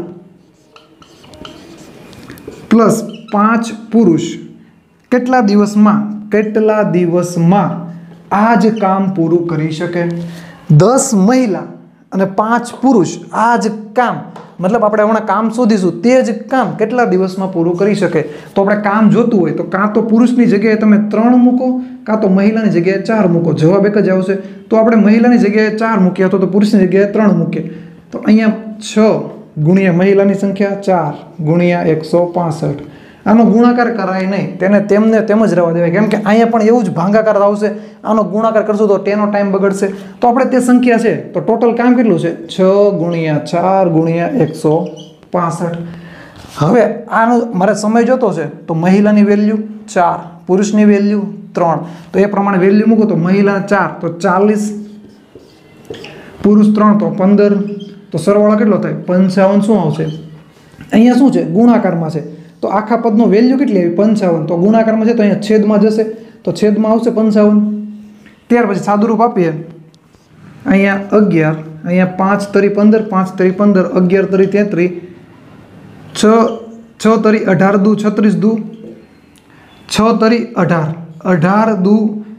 પ્લસ પાંચ પુરુષ કેટલા દિવસમાં કેટલા દિવસમાં આ જ કામ પૂરું કરી શકે? દસ મહિલા અને પાંચ પુરુષ આ જ કામ, મતલબ આપણે હમણાં કામ શોધીશું, તે જ કામ કેટલા દિવસમાં પૂરું કરી શકે? તો આપણે કામ જોતું હોય તો કાં તો પુરુષની જગ્યાએ તમે ત્રણ મૂકો કાં તો મહિલાની જગ્યાએ ચાર મૂકો, જવાબ એક જ આવશે. તો આપણે મહિલાની જગ્યાએ ચાર મૂકીએ અથવા તો પુરુષની જગ્યાએ ત્રણ મૂકીએ. તો અહીંયા છ ગુણ્યા મહિલાની સંખ્યા ચાર ગુણ્યા એકસો પાસઠ. આનો ગુણાકાર કરાય નહીં, તેને તેમને તેમ જ રહેવા દેવાય. કેમ કે અહીંયા પણ એવું જ ભાંગાકાર આવશે. આનો ગુણાકાર કરશું તો તેનો ટાઈમ બગડશે. તો આપણે તે સંખ્યા છે તો ટોટલ કામ કેટલું છે? છ ગુણ્યા ચાર ગુણ્યા એકસો પાસઠ. હવે આનો મારે સમય જોતો છે તો મહિલાની વેલ્યુ ચાર, પુરુષની વેલ્યુ ત્રણ. તો એ પ્રમાણે વેલ્યુ મૂકો તો મહિલા ચાર તો ચાલીસ, પુરુષ ત્રણ તો પંદર. તો સરવાળો કેટલો થાય? પંચાવન. શું આવશે? અહીંયા શું છે? ગુણાકારમાં છે. તો આખા પદનો વેલ્યુ કેટલી આવી? પંચાવન. તો ગુણાકારમાં છે તો અહીંયા છેદમાં જશે તો છેદમાં આવશે પંચાવન. ત્યાર પછી સાદુરૂપ આપીએ. અહીંયા અગિયાર, અહીંયા પાંચ તરી પંદર, પાંચ તરી પંદર, અગિયાર તરી તેત્રીસ, છ છ તરી અઢાર દુ છત્રીસ દુ, છ તરી અઢાર, અઢાર દુ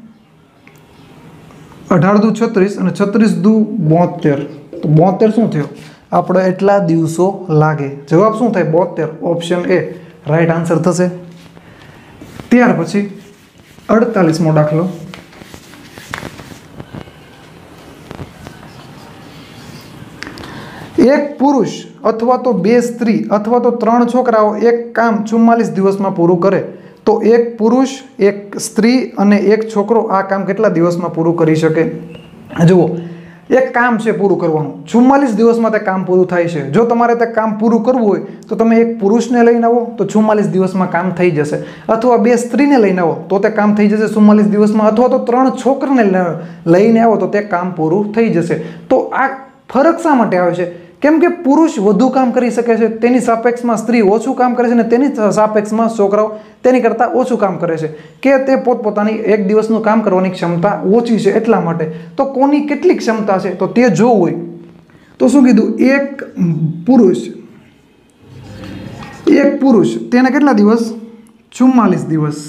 અઢાર દુ છત્રીસ અને છત્રીસ દુ બોતેર. તો બોતેર શું થયો? આપણે એટલા દિવસો લાગે. જવાબ શું થાય? બોતેર. ઓપ્શન એ રાઈટ આન્સર થશે. ત્યાર પછી અડતાલીસમો દાખલો. એક પુરુષ અથવા તો બે સ્ત્રી અથવા તો ત્રણ છોકરાઓ એક કામ ચુમ્માલીસ દિવસમાં પૂરું કરે, તો એક પુરુષ, એક સ્ત્રી અને એક છોકરો આ કામ કેટલા દિવસમાં પૂરું કરી શકે? જુઓ, એક કામ છે પૂરું કરવાનું, ચુમ્માલીસ દિવસમાં તે કામ પૂરું થાય છે. જો તમારે તે કામ પૂરું કરવું હોય તો તમે એક પુરુષને લઈને આવો તો ચુમ્માલીસ દિવસમાં કામ થઈ જશે, અથવા બે સ્ત્રીને લઈને આવો તો તે કામ થઈ જશે ચુમ્માલીસ દિવસમાં, અથવા તો ત્રણ છોકરાને લઈને આવો તો તે કામ પૂરું થઈ જશે. તો આ ફરક શા માટે આવે છે? કેમ કે પુરુષ વધુ કામ કરી શકે છે, તેની સાપેક્ષમાં સ્ત્રી ઓછું કામ કરે છે અને તેની સાપેક્ષમાં છોકરાઓ તેની કરતાં ઓછું કામ કરે છે, કે તે પોતપોતાની એક દિવસનું કામ કરવાની ક્ષમતા ઓછી છે એટલા માટે. તો કોની કેટલી ક્ષમતા છે તો તે જોવું હોય તો શું કીધું, એક પુરુષ એક પુરુષ તેને કેટલા દિવસ, ચુમ્માલીસ દિવસ.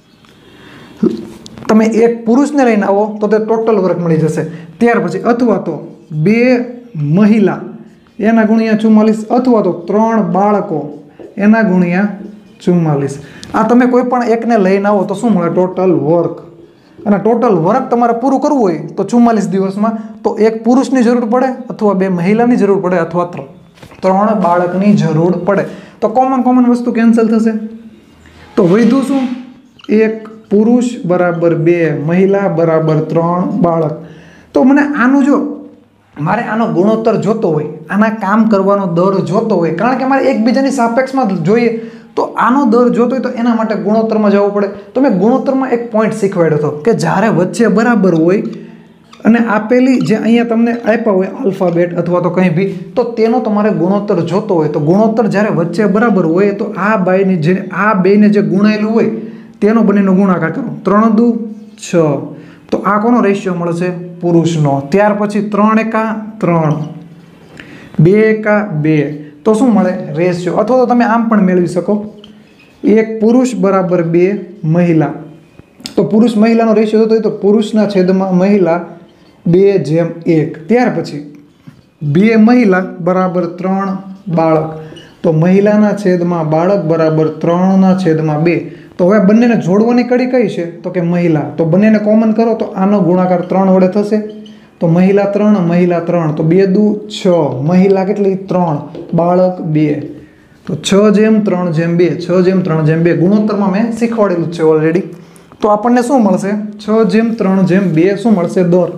તમે એક પુરુષને લઈને આવો તો તે ટોટલ વર્ક મળી જશે. ત્યાર પછી અથવા તો બે મહિલા એના ગુણ્યા ચુમ્માલીસ, અથવા તો ત્રણ બાળકો એના ગુણ્યા ચુમ્માલીસ. આ તમે કોઈ પણ એકને લઈને આવો તો શું મળે, ટોટલ વર્ક. અને ટોટલ વર્ક તમારે પૂરું કરવું હોય તો ચુમ્માલીસ દિવસમાં તો એક પુરુષની જરૂર પડે, અથવા બે મહિલાની જરૂર પડે, અથવા ત્રણ બાળકની જરૂર પડે. તો કોમન કોમન વસ્તુ કેન્સલ થશે. તો વધ્યું શું, એક પુરુષ બરાબર બે મહિલા બરાબર ત્રણ બાળક. તો મને આનું જો મારે આનો ગુણોત્તર જોતો હોય, આના કામ કરવાનો દર જોતો હોય, કારણ કે મારે એકબીજાની સાપેક્ષમાં જોઈએ તો આનો દર જોતો હોય તો એના માટે ગુણોત્તરમાં જવું પડે. તો મેં ગુણોત્તરમાં એક પોઈન્ટ શીખવાડ્યો હતો કે જ્યારે વચ્ચે બરાબર હોય અને આપેલી જે અહીંયા તમને આપ્યા હોય આલ્ફાબેટ અથવા તો કંઈ બી, તો તેનો તમારે ગુણોત્તર જોતો હોય તો ગુણોત્તર જ્યારે વચ્ચે બરાબર હોય તો આ બાયની જે આ બેને જે ગુણાયેલું હોય તેનો બંનેનો ગુણાકાર કરો. ત્રણ દુ છ, તો આ કોનો રેશિયો મળશે, પુરુષનો. ત્યાર પછી ત્રણ એકા ત્રણ, બે એકા બે, તો શું મળે, રેશિયો. અથવા તો તમે આમ પણ મેળવી શકો, એક પુરુષ બરાબર બે મહિલા. તો પુરુષ મહિલાનો રેશિયો થતો હોય તો પુરુષના છેદમાં મહિલા બે જેમ એક. ત્યાર પછી બે મહિલા બરાબર ત્રણ બાળક, તો મહિલાના છેદમાં બાળક બરાબર ત્રણના છેદમાં બે. તો હવે બંનેને જોડવાની કડી કઈ છે તો કે મહિલા. તો બંનેને કોમન કરો તો આનો ગુણાકાર ત્રણ વડે થશે. તો મહિલા ત્રણ મહિલા ત્રણ, તો બે દુ છ, મહિલા કેટલી ત્રણ, બાળક બે. તો છ જેમ ત્રણ જેમ બે, છ જેમ ત્રણ જેમ બે ગુણોત્તરમાં મેં શીખવાડેલું છે ઓલરેડી. તો આપણને શું મળશે, છ જેમ ત્રણ જેમ બે શું મળશે, દર.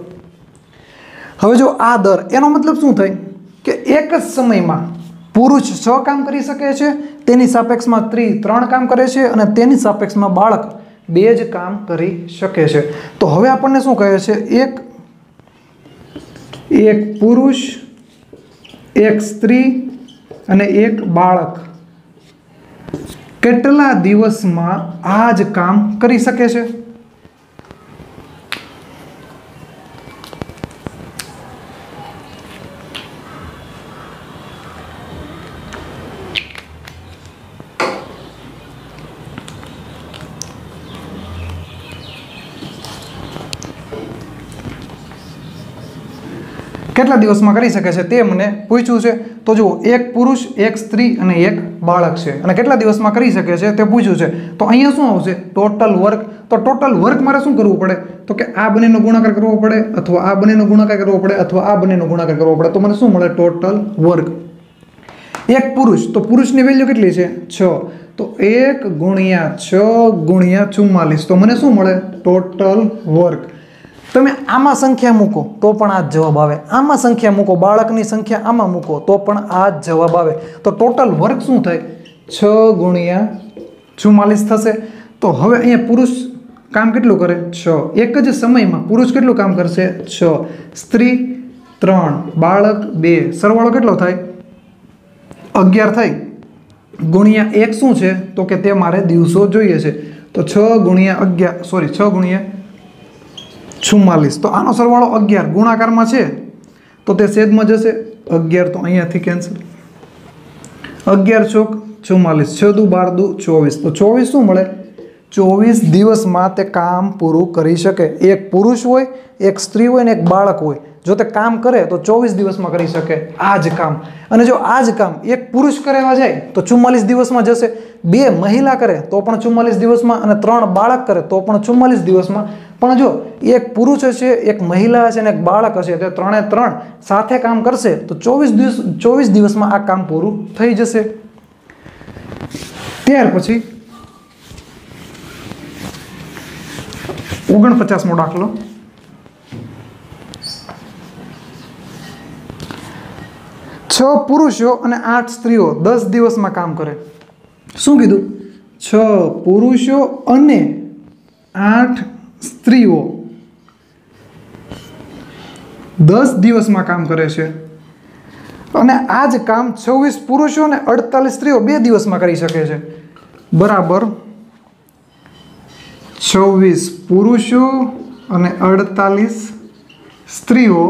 હવે જો આ દર, એનો મતલબ શું થાય કે એક જ સમયમાં પુરુષ છ કામ કરી શકે છે, તેની સાપેક્ષમાં સ્ત્રી ત્રણ કામ કરે છે અને તેની સાપેક્ષમાં બાળક બે જ કામ કરી શકે છે. તો હવે આપણને શું કહે છે, એક એક પુરુષ, એક સ્ત્રી અને એક બાળક કેટલા દિવસમાં આ જ કામ કરી શકે છે. કેટલા દિવસમાં કરી શકે છે તે મને પૂછ્યું છે. તો જુઓ, એક પુરુષ, એક સ્ત્રી અને એક બાળક છે અને કેટલા દિવસમાં કરી શકે છે તે પૂછ્યું છે. તો અહીંયા શું આવશે, ટોટલ વર્ક. તો ટોટલ વર્ક મારે શું કરવું પડે તો કે આ બંનેનો ગુણાકાર કરવો પડે, અથવા આ બંનેનો ગુણાકાર કરવો પડે, અથવા આ બંનેનો ગુણાકાર કરવો પડે. તો મને શું મળે, ટોટલ વર્ક. એક પુરુષ, તો પુરુષની વેલ્યુ કેટલી છે, છ. તો એક ગુણ્યા છ ગુણ્યા ચુમ્માલીસ, તો મને શું મળે, ટોટલ વર્ક. તમે આમાં સંખ્યા મૂકો તો પણ આ જ જવાબ આવે, આમાં સંખ્યા મૂકો, બાળકની સંખ્યા આમાં મૂકો તો પણ આ જ જવાબ આવે. તો ટોટલ વર્ક શું થાય, છ ગુણ્યા ચુમ્માલીસ થશે. તો હવે અહીંયા પુરુષ કામ કેટલું કરે, છ. એક જ સમયમાં પુરુષ કેટલું કામ કરશે, છ. સ્ત્રી ત્રણ, બાળક બે, સરવાળો કેટલો થાય, અગિયાર થાય. ગુણ્યા એક શું છે તો કે તે મારે દિવસો જોઈએ છે. તો છ ગુણ્યા અગિયાર સોરી છ ગુણ્યા ચુમ્માલીસ, તો આનો સરવાળો અગિયાર ગુણાકારમાં છે તો તે છેદમાં જશે. અગિયાર તો અહીંયાથી કેન્સલ, અગિયાર ચોક ચુમ્માલીસ, છ દુ બાર દુ ચોવીસ. તો ચોવીસ શું મળે, ચોવીસ દિવસમાં તે કામ પૂરું કરી શકે. એક પુરુષ હોય, એક સ્ત્રી હોય ને એક બાળક હોય, જો તે કામ કરે તો ચોવીસ દિવસમાં કરી શકે આ જ કામ. અને જો આ જ કામ એક પુરુષ કરવા જાય તો ચુમ્માલીસ દિવસમાં જશે, બે મહિલા કરે તો પણ ચુમ્માલીસ દિવસમાં, અને ત્રણ બાળક કરે તો પણ ચુમ્માલીસ દિવસમાં. પણ જો એક પુરુષ હશે, એક મહિલા હશે અને એક બાળક હશે, તે ત્રણે ત્રણ સાથે કામ કરશે તો ચોવીસ દિવસ ચોવીસ દિવસમાં આ કામ પૂરું થઈ જશે. ત્યાર પછી ઓગણપચાસમો દાખલો. છ પુરુષો અને આઠ સ્ત્રીઓ દસ દિવસમાં કામ કરે. શું કીધું, છ પુરુષો અને આઠ સ્ત્રીઓ દસ દિવસમાં કામ કરે છે. અને આ જ કામ છવ્વીસ પુરુષો અને અડતાલીસ સ્ત્રીઓ બે દિવસમાં કરી શકે છે બરાબર છવ્વીસ પુરુષો અને અડતાલીસ સ્ત્રીઓ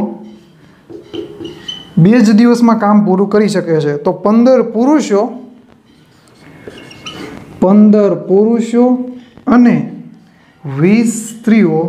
બે જ દિવસમાં કામ પૂરું કરી શકે છે તો પંદર પુરુષો પંદર પુરુષો અને વીસ સ્ત્રીઓ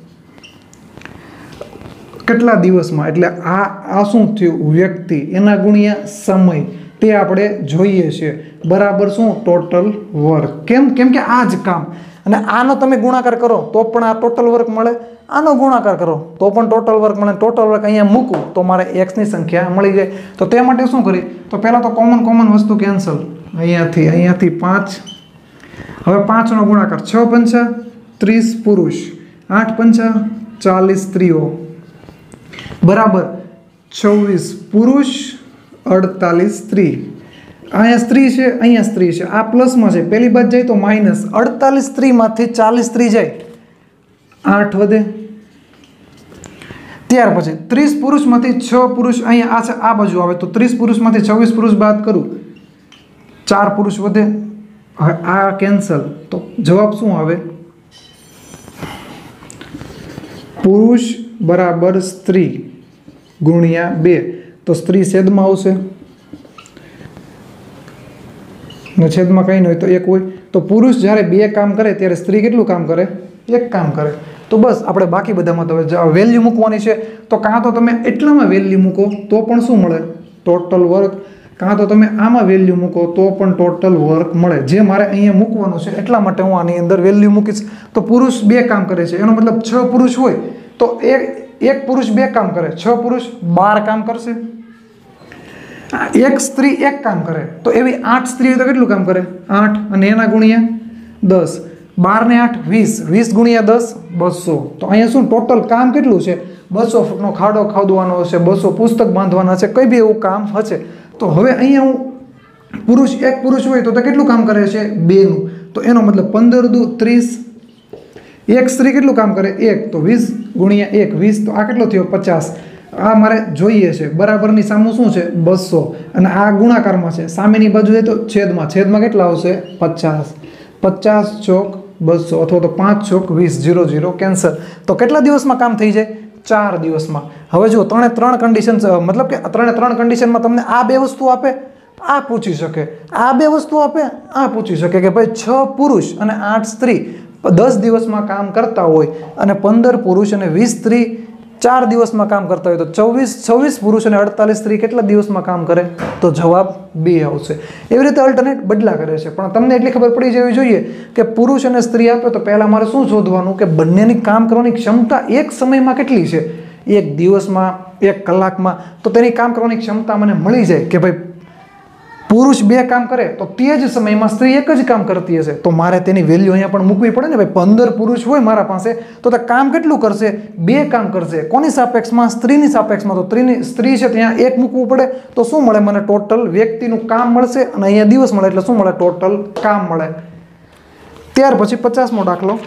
કેટલા દિવસમાં એટલે આ આ શું થયું વ્યક્તિ એના ગુણ્યા સમય તે આપણે જોઈએ છીએ બરાબર શું ટોટલ વર્ક કેમ કેમ કે આ જ કામ અને આનો તમે ગુણાકાર કરો તો પણ આ ટોટલ વર્ક મળે આનો ગુણાકાર કરો તો પણ ટોટલ વર્ક મળે ટોટલ વર્ક અહીંયા મૂકું તો મારે એક્સની સંખ્યા મળી જાય તો તે માટે શું કરી તો પહેલાં તો કોમન કોમન વસ્તુ કેન્સલ અહીંયાથી અહીંયાથી પાંચ હવે પાંચનો ગુણાકાર છ પંચા ત્રીસ પુરુષ આઠ પંચા ચાલીસ સ્ત્રીઓ બરાબર છવ્વીસ પુરુષ અડતાલીસ સ્ત્રી અહીંયા સ્ત્રી છે અહીંયા સ્ત્રી છે આ પ્લસમાં છે પહેલી બાદ જાય તો માઇનસ અડતાલીસ સ્ત્રીમાંથી ચાલીસ સ્ત્રી જાય આઠ વધે ત્યાર પછી ત્રીસ પુરુષમાંથી છ પુરુષ અહીંયા આ છે આ બાજુ આવે તો ત્રીસ પુરુષમાંથી છવ્વીસ પુરુષ બાદ કરું ચાર પુરુષ વધે હવે આ કેન્સલ તો જવાબ શું આવે પુરુષ બરાબર સ્ત્રી ગુણ્યા બે તો સ્ત્રી છેદમાં આવશે ને છેદમાં કંઈ ન હોય તો એક હોય તો પુરુષ જ્યારે બે કામ કરે ત્યારે સ્ત્રી કેટલું કામ કરે એક કામ કરે તો બસ આપણે બાકી બધામાં તો વેલ્યુ મૂકવાની છે તો કાં તો તમે એટલામાં વેલ્યુ મૂકો તો પણ શું મળે ટોટલ વર્ક કાં તો તમે આમાં વેલ્યુ મૂકો તો પણ ટોટલ વર્ક મળે જે મારે અહીંયા મૂકવાનું છે એટલા માટે હું આની અંદર વેલ્યુ મૂકીશ તો પુરુષ બે કામ કરે છે એનો મતલબ છ પુરુષ હોય તો એક એક પુરુષ બે કામ કરે છ પુરુષ બાર કામ કરશે એક સ્ત્રી એક કામ કરે તો એવી આઠ સ્ત્રીઓ તો કેટલું કામ કરે આઠ અને એના ગુણ્યા દસ બાર ને આઠ વીસ વીસ ગુણ્યા દસ બસો તો અહીંયા શું ટોટલ કામ કેટલું છે બસો ફૂટનો ખાડો ખોદવાનો હશે બસો પુસ્તક બાંધવાના છે કંઈ બી એવું કામ હશે તો હવે અહીંયા હું પુરુષ એક પુરુષ હોય તો તે કેટલું કામ કરે છે બેનું તો એનો મતલબ પંદર દુ ત્રીસ એક સ્ત્રી કેટલું કામ કરે એક તો વીસ ગુણ્યા એક વીસ તો આ કેટલો થયો પચાસ આ મારે જોઈએ છે બરાબરની સામું શું છે બસો અને આ ગુણાકારમાં છે સામેની બાજુ જાય તો છેદમાં છેદમાં કેટલા આવશે પચાસ પચાસ ચોક બસો અથવા તો પાંચ ચોક વીસ જીરો જીરો કેન્સલ તો કેટલા દિવસમાં કામ થઈ જાય ચાર દિવસમાં હવે જુઓ ત્રણે ત્રણ કન્ડિશન મતલબ કે ત્રણે ત્રણ કન્ડિશનમાં તમને આ બે વસ્તુ આપે આ પૂછી શકે આ બે વસ્તુ આપે આ પૂછી શકે કે ભાઈ છ પુરુષ અને આઠ સ્ત્રી દસ દિવસમાં કામ કરતા હોય અને પંદર પુરુષ અને વીસ સ્ત્રી ચાર દિવસમાં કામ કરતા હોય તો ચોવીસ છવ્વીસ પુરુષ અને અડતાલીસ સ્ત્રી કેટલા દિવસમાં કામ કરે તો જવાબ બે આવશે એવી રીતે અલ્ટરનેટ બદલા કરે છે પણ તમને એટલી ખબર પડી જવી જોઈએ કે પુરુષ અને સ્ત્રી આપે તો પહેલાં મારે શું શોધવાનું કે બંનેની કામ કરવાની ક્ષમતા એક સમયમાં કેટલી છે એક દિવસમાં એક કલાકમાં તો તેની કામ કરવાની ક્ષમતા મને મળી જાય કે ભાઈ પુરુષ બે કામ કરે તો તે જ સમયમાં સ્ત્રી એક જ કામ કરતી હશે તો મારે તેની વેલ્યુ અહીંયા પણ મૂકવી પડે ને ભાઈ પંદર પુરુષ હોય મારા પાસે તો તે કામ કેટલું કરશે બે કામ કરશે કોની સાપેક્ષમાં સ્ત્રીની સાપેક્ષમાં તો સ્ત્રીની સ્ત્રી છે ત્યાં એક મૂકવું પડે તો શું મળે મને ટોટલ વ્યક્તિનું કામ મળશે અને અહીંયા દિવસ મળે એટલે શું મળે ટોટલ કામ મળે ત્યાર પછી પચાસમો દાખલો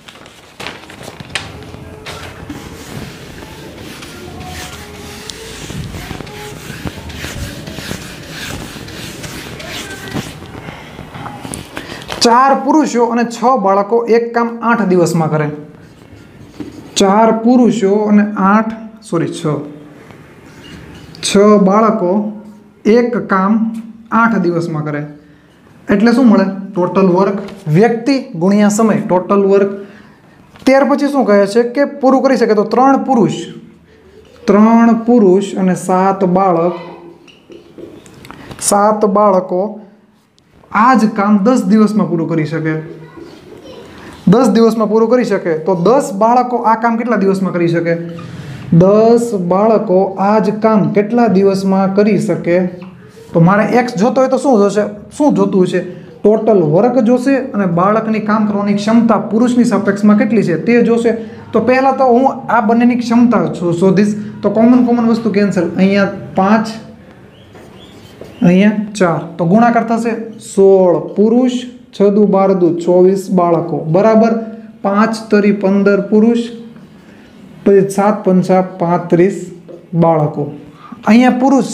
ચાર પુરુષો અને છ બાળકો એક કામ આઠ દિવસમાં કરે ચાર પુરુષો અને આઠ સોરી છ છ બાળકો એક કામ આઠ દિવસમાં કરે એટલે શું મળે ટોટલ વર્ક વ્યક્તિ ગુણ્યા સમય ટોટલ વર્ક ત્યાર પછી શું કહે છે કે પૂરું કરી શકે તો ત્રણ પુરુષ ત્રણ પુરુષ અને સાત બાળક સાત બાળકો આ જ કામ દસ દિવસમાં પૂરું કરી શકે દસ દિવસમાં પૂરું કરી શકે તો દસ બાળકો આ કામ કેટલા દિવસમાં કરી શકે દસ બાળકો આ જ કામ કેટલા દિવસમાં કરી શકે તો મારે એક્સ જોતો હોય તો શું જોશે શું જોતું છે ટોટલ વર્ક જોશે અને બાળકની કામ કરવાની ક્ષમતા પુરુષની સાપેક્ષમાં કેટલી છે તે જોશે તો પહેલાં તો હું આ બંનેની ક્ષમતા શોધીશ તો કોમન કોમન વસ્તુ કેન્સલ અહીંયા પાંચ અહીંયા ચાર તો ગુણાકાર થશે સોળ પુરુષ છ દુ બાર દુ ચોવીસ બાળકો બરાબર પાંચ તરી પંદર પુરુષ પછી સાત પંચા પાંત્રીસ બાળકો અહીંયા પુરુષ છે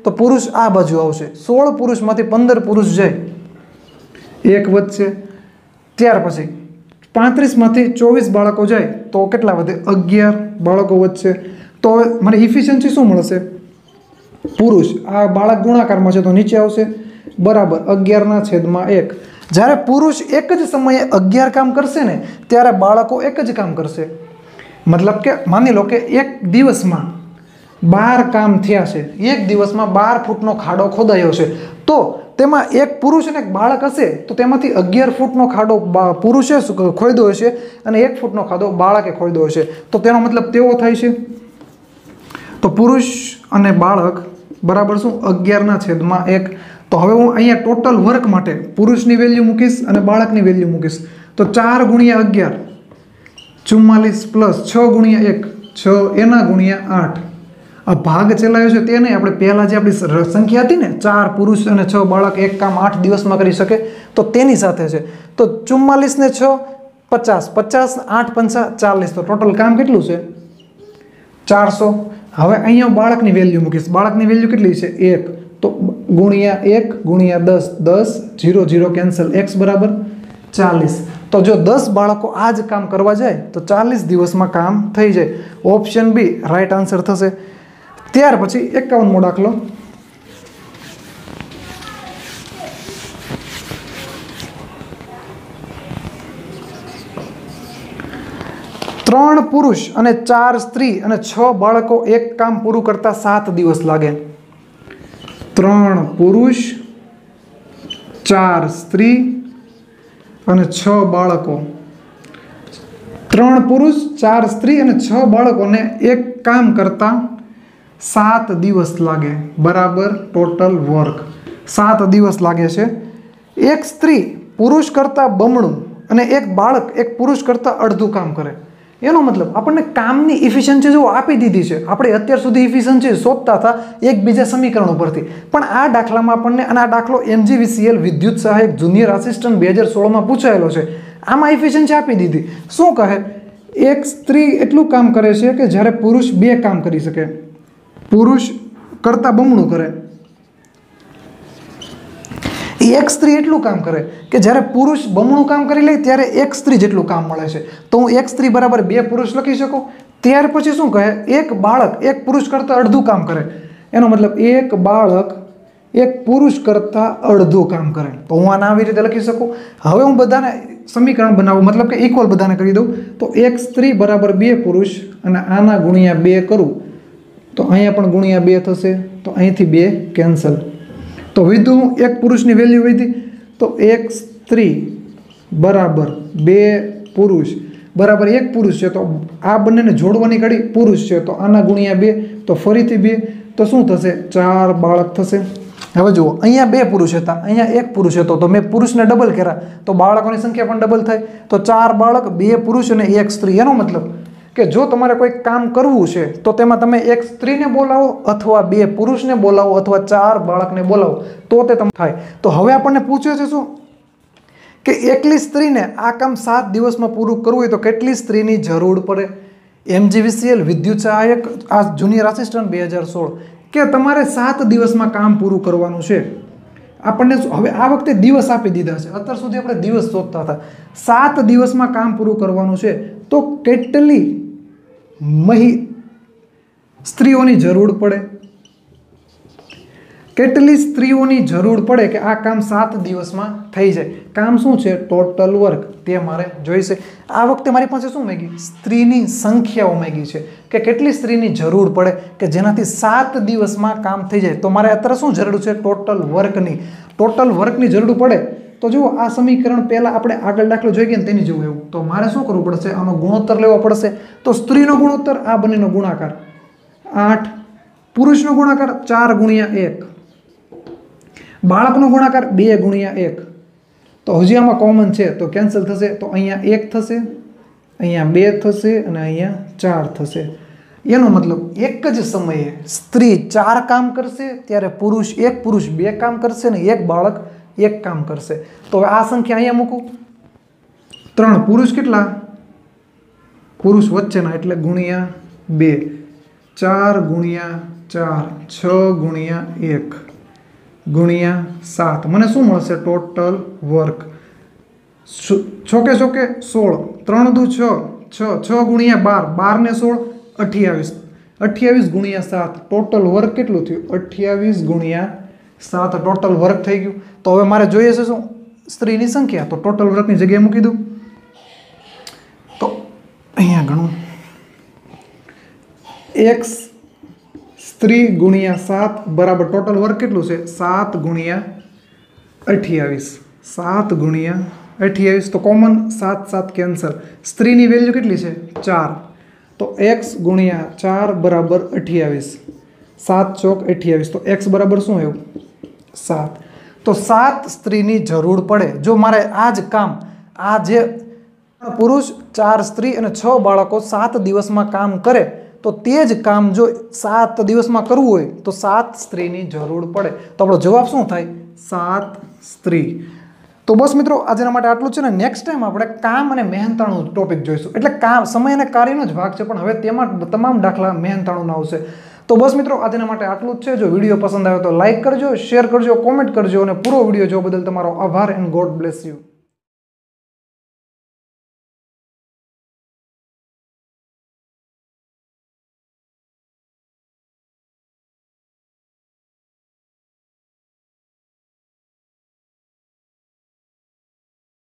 તો પુરુષ આ બાજુ આવશે, સોળ પુરુષમાંથી પંદર પુરુષ જાય, એક વધશે. ત્યાર પછી પાંત્રીસમાંથી ચોવીસ બાળકો જાય તો કેટલા વધે? અગિયાર બાળકો વધશે. તો હવે મને ઇફિશિયન્સી શું મળશે? પુરુષ આ બાળક ગુણાકારમાં છે તો નીચે આવશે, બરાબર અગિયારના છેદમાં એક. જ્યારે પુરુષ એક જ સમયે અગિયાર કામ કરશે ને ત્યારે બાળકો એક જ કામ કરશે. મતલબ કે માની લો કે એક દિવસમાં બાર કામ થયા છે, એક દિવસમાં બાર ફૂટનો ખાડો ખોદાયો છે, તો તેમાં એક પુરુષ અને એક બાળક હશે તો તેમાંથી અગિયાર ફૂટનો ખાડો પુરુષે ખોદ્યો હશે અને એક ફૂટનો ખાડો બાળકે ખોદ્યો હશે. તો તેનો મતલબ તેવો થાય છે. તો પુરુષ અને બાળક બરાબર શું? અગિયારના છેદમાં એક. તો હવે હું અહીંયા ટોટલ વર્ક માટે પુરુષની વેલ્યુ મૂકીશ અને બાળકની વેલ્યુ મૂકીશ. તો ચાર ગુણ્યા અગિયાર ચુમ્માલીસ પ્લસ છ ગુણ્યા એક છ એના ગુણ્યા આઠ. આ ભાગ ચલાવ્યો છે તે નહીં, આપણે પહેલાં જે આપણી સંખ્યા હતી ને ચાર પુરુષ અને છ બાળક એક કામ આઠ દિવસમાં કરી શકે તો તેની સાથે છે. તો ચુમ્માલીસ ને છ પચાસ, પચાસ આઠ પંચા ચાલીસ. તો ટોટલ કામ કેટલું છે? ચારસો. હવે અહીંયા બાળકની વેલ્યુ મૂકીશ. બાળકની વેલ્યુ કેટલી છે? એક. તો ગુણ્યા એક ગુણ્યા દસ, દસ જીરો જીરો કેન્સલ, એક્સ બરાબર ચાલીસ. તો જો દસ બાળકો આ જ કામ કરવા જાય તો ચાલીસ દિવસમાં કામ થઈ જાય. ઓપ્શન બી રાઈટ આન્સર થશે. ત્યાર પછી એકાવનમો દાખલો. ત્રણ પુરુષ અને ચાર સ્ત્રી અને છ બાળકો એક કામ પૂરું કરતા સાત દિવસ લાગે. ત્રણ પુરુષ, ચાર સ્ત્રી અને છ બાળકો. ત્રણ પુરુષ, ચાર સ્ત્રી અને છ બાળકોને એક કામ કરતા સાત દિવસ લાગે, બરાબર ટોટલ વર્ક સાત દિવસ લાગે છે. એક સ્ત્રી પુરુષ કરતાં બમણું અને એક બાળક એક પુરુષ કરતાં અડધું કામ કરે. એનો મતલબ આપણને કામની ઇફિશિયન્સી જો આપી દીધી છે, આપણે અત્યાર સુધી ઇફિશિયન્સી શોધતા હતા એકબીજા સમીકરણો પરથી, પણ આ દાખલામાં આપણને, અને આ દાખલો એમજીવીસીએલ વિદ્યુત સહાયક જુનિયર આસિસ્ટન્ટ બે હજાર સોળમાં પૂછાયેલો છે, આમાં ઇફિશિયન્સી આપી દીધી. શું કહે? એક સ્ત્રી એટલું કામ કરે છે કે જ્યારે પુરુષ બે કામ કરી શકે, પુરુષ કરતાં બમણું કરે. એક સ્ત્રી એટલું કામ કરે કે જ્યારે પુરુષ બમણું કામ કરી લે ત્યારે એક સ્ત્રી જેટલું કામ મળે છે. તો હું એક સ્ત્રી બરાબર બે પુરુષ લખી શકું. ત્યાર પછી શું કહે? એક બાળક એક પુરુષ કરતાં અડધું કામ કરે. એનો મતલબ એક બાળક એક પુરુષ કરતાં અડધું કામ કરે. તો હું આને આવી રીતે લખી શકું. હવે હું બધાને સમીકરણ બનાવું, મતલબ કે ઇક્વલ બધાને કરી દઉં. તો એક સ્ત્રી બરાબર બે પુરુષ અને આના ગુણ્યા બે કરું તો અહીંયા પણ ગુણ્યા બે થશે, તો અહીંથી બે કેન્સલ. તો વિધું એક પુરુષની વેલ્યુ વધી, તો એક સ્ત્રી બરાબર બે પુરુષ બરાબર એક પુરુષ છે, તો આ બંનેને જોડવાની ઘડી પુરુષ છે, તો આના ગુણ્યા બે, તો ફરીથી બે, તો શું થશે? ચાર બાળક થશે. હવે જુઓ, અહીંયા બે પુરુષ હતા, અહીંયા એક પુરુષ હતો, તો મેં પુરુષને ડબલ કર્યા તો બાળકોની સંખ્યા પણ ડબલ થાય. તો ચાર બાળક, બે પુરુષ અને એક સ્ત્રી. એનો મતલબ કે જો તમારે કોઈ કામ કરવું છે તો તેમાં તમે એક સ્ત્રીને બોલાવો અથવા બે પુરુષને બોલાવો અથવા ચાર બાળકને બોલાવો તો તે તમે થાય. તો હવે આપણને પૂછે છે શું કે એકલી સ્ત્રીને આ કામ સાત દિવસમાં પૂરું કરવું હોય તો કેટલી સ્ત્રીની જરૂર પડે? એમજીવીસીએલ વિદ્યુત સહાયક આ જુનિયર આસિસ્ટન્ટ બે હજાર સોળ કે તમારે સાત દિવસમાં કામ પૂરું કરવાનું છે. આપણને હવે આ વખતે દિવસ આપી દીધા છે, અત્યાર સુધી આપણે દિવસ શોધતા હતા. સાત દિવસમાં કામ પૂરું કરવાનું છે તો કેટલી મહી સ્ત્રીઓની જરૂર પડે? કેટલી સ્ત્રીઓની જરૂર પડે કે આ કામ સાત દિવસમાં થઈ જાય? કામ શું છે? ટોટલ વર્ક, તે મારે જોઈશે. આ વખતે મારી પાસે શું માંગી? સ્ત્રીની સંખ્યાઓ માંગી છે કે કેટલી સ્ત્રીની જરૂર પડે કે જેનાથી સાત દિવસમાં કામ થઈ જાય. તો મારે અત્યારે શું જરૂર છે? ટોટલ વર્કની. ટોટલ વર્કની જરૂર પડે તો જુઓ, આ સમીકરણ પહેલાં આપણે આગળ દાખલો જોઈ ગયા ને તેની જેવું એવું. તો મારે શું કરવું પડશે? આનો ગુણોત્તર લેવો પડશે. તો સ્ત્રીનો ગુણોત્તર આ બંનેનો ગુણાકાર આઠ, પુરુષનો ગુણાકાર ચાર ગુણ્યા એક, બાળકનો ગુણાકાર બે ગુણ્યા એક. તો હજી આમાં કોમન છે તો કેન્સલ થશે. તો અહીંયા એક થશે, અહીંયા બે થશે અને અહીંયા ચાર થશે. એનો મતલબ એક જ સમયે સ્ત્રી ચાર કામ કરશે ત્યારે પુરુષ એક પુરુષ બે કામ કરશે ને એક બાળક એક કામ કરશે. તો હવે આ સંખ્યા અહીંયા મૂકું. ત્રણ પુરુષ કેટલા? પુરુષ વચ્ચેના એટલે ગુણ્યા બે, ચાર ગુણ્યા ચાર, છ ગુણ્યા એક ગુણ્યા સાત, મને શું મળશે? ટોટલ વર્ક છોકે છોકે સોળ, ત્રણ દુ છ, છ છ ગુણ્યા બાર, બાર ને સોળ અઠ્યાવીસ, અઠ્યાવીસ ગુણ્યા સાત, ટોટલ વર્ક કેટલું થયું? અઠ્યાવીસ ગુણ્યા સાત ટોટલ વર્ક થઈ ગયું. તો હવે મારે જોઈએ છે શું? સ્ત્રીની સંખ્યા. તો ટોટલ વર્કની જગ્યાએ મૂકી દઉં. તો અહીંયા ગણું એક્સ સ્ત્રી ગુણ્યા સાત બરાબર ટોટલ વર્ક કેટલું છે? સાત ગુણ્યા અઠ્યાવીસ, સાત ગુણ્યા અઠ્યાવીસ. તો કોમન સાત સાત કેન્સલ. સ્ત્રીની વેલ્યુ કેટલી છે? ચાર. તો એક્સ ગુણ્યા ચાર બરાબર અઠ્યાવીસ, સાત ચોક અઠ્યાવીસ. તો એક્સ બરાબર શું આવ્યું? સાત. તો સાત સ્ત્રીની જરૂર પડે. જો મારે આ જ કામ, આ જે પુરુષ, ચાર સ્ત્રી અને છ બાળકો સાત દિવસમાં કામ કરે, તો તે જ કામ જો સાત દિવસમાં કરવું હોય તો સાત સ્ત્રીની જરૂર પડે. તો આપણો જવાબ શું થાય? સાત સ્ત્રી. તો બસ મિત્રો, આજના માટે આટલું છે ને. નેક્સ્ટ ટાઈમ આપણે કામ અને મહેનતાણું ટોપિક જોઈશું. એટલે કામ, સમય અને કાર્યનો જ ભાગ છે, પણ હવે તેમાં તમામ દાખલા મહેનતાણુંના આવશે. તો બસ મિત્રો, આજના માટે આટલું જ છે. જો વિડીયો પસંદ આવે તો લાઇક કરજો, શેર કરજો, કોમેન્ટ કરજો અને પૂરો વિડીયો જોવા બદલ તમારો આભાર એન્ડ ગોડ બ્લેસ યુ.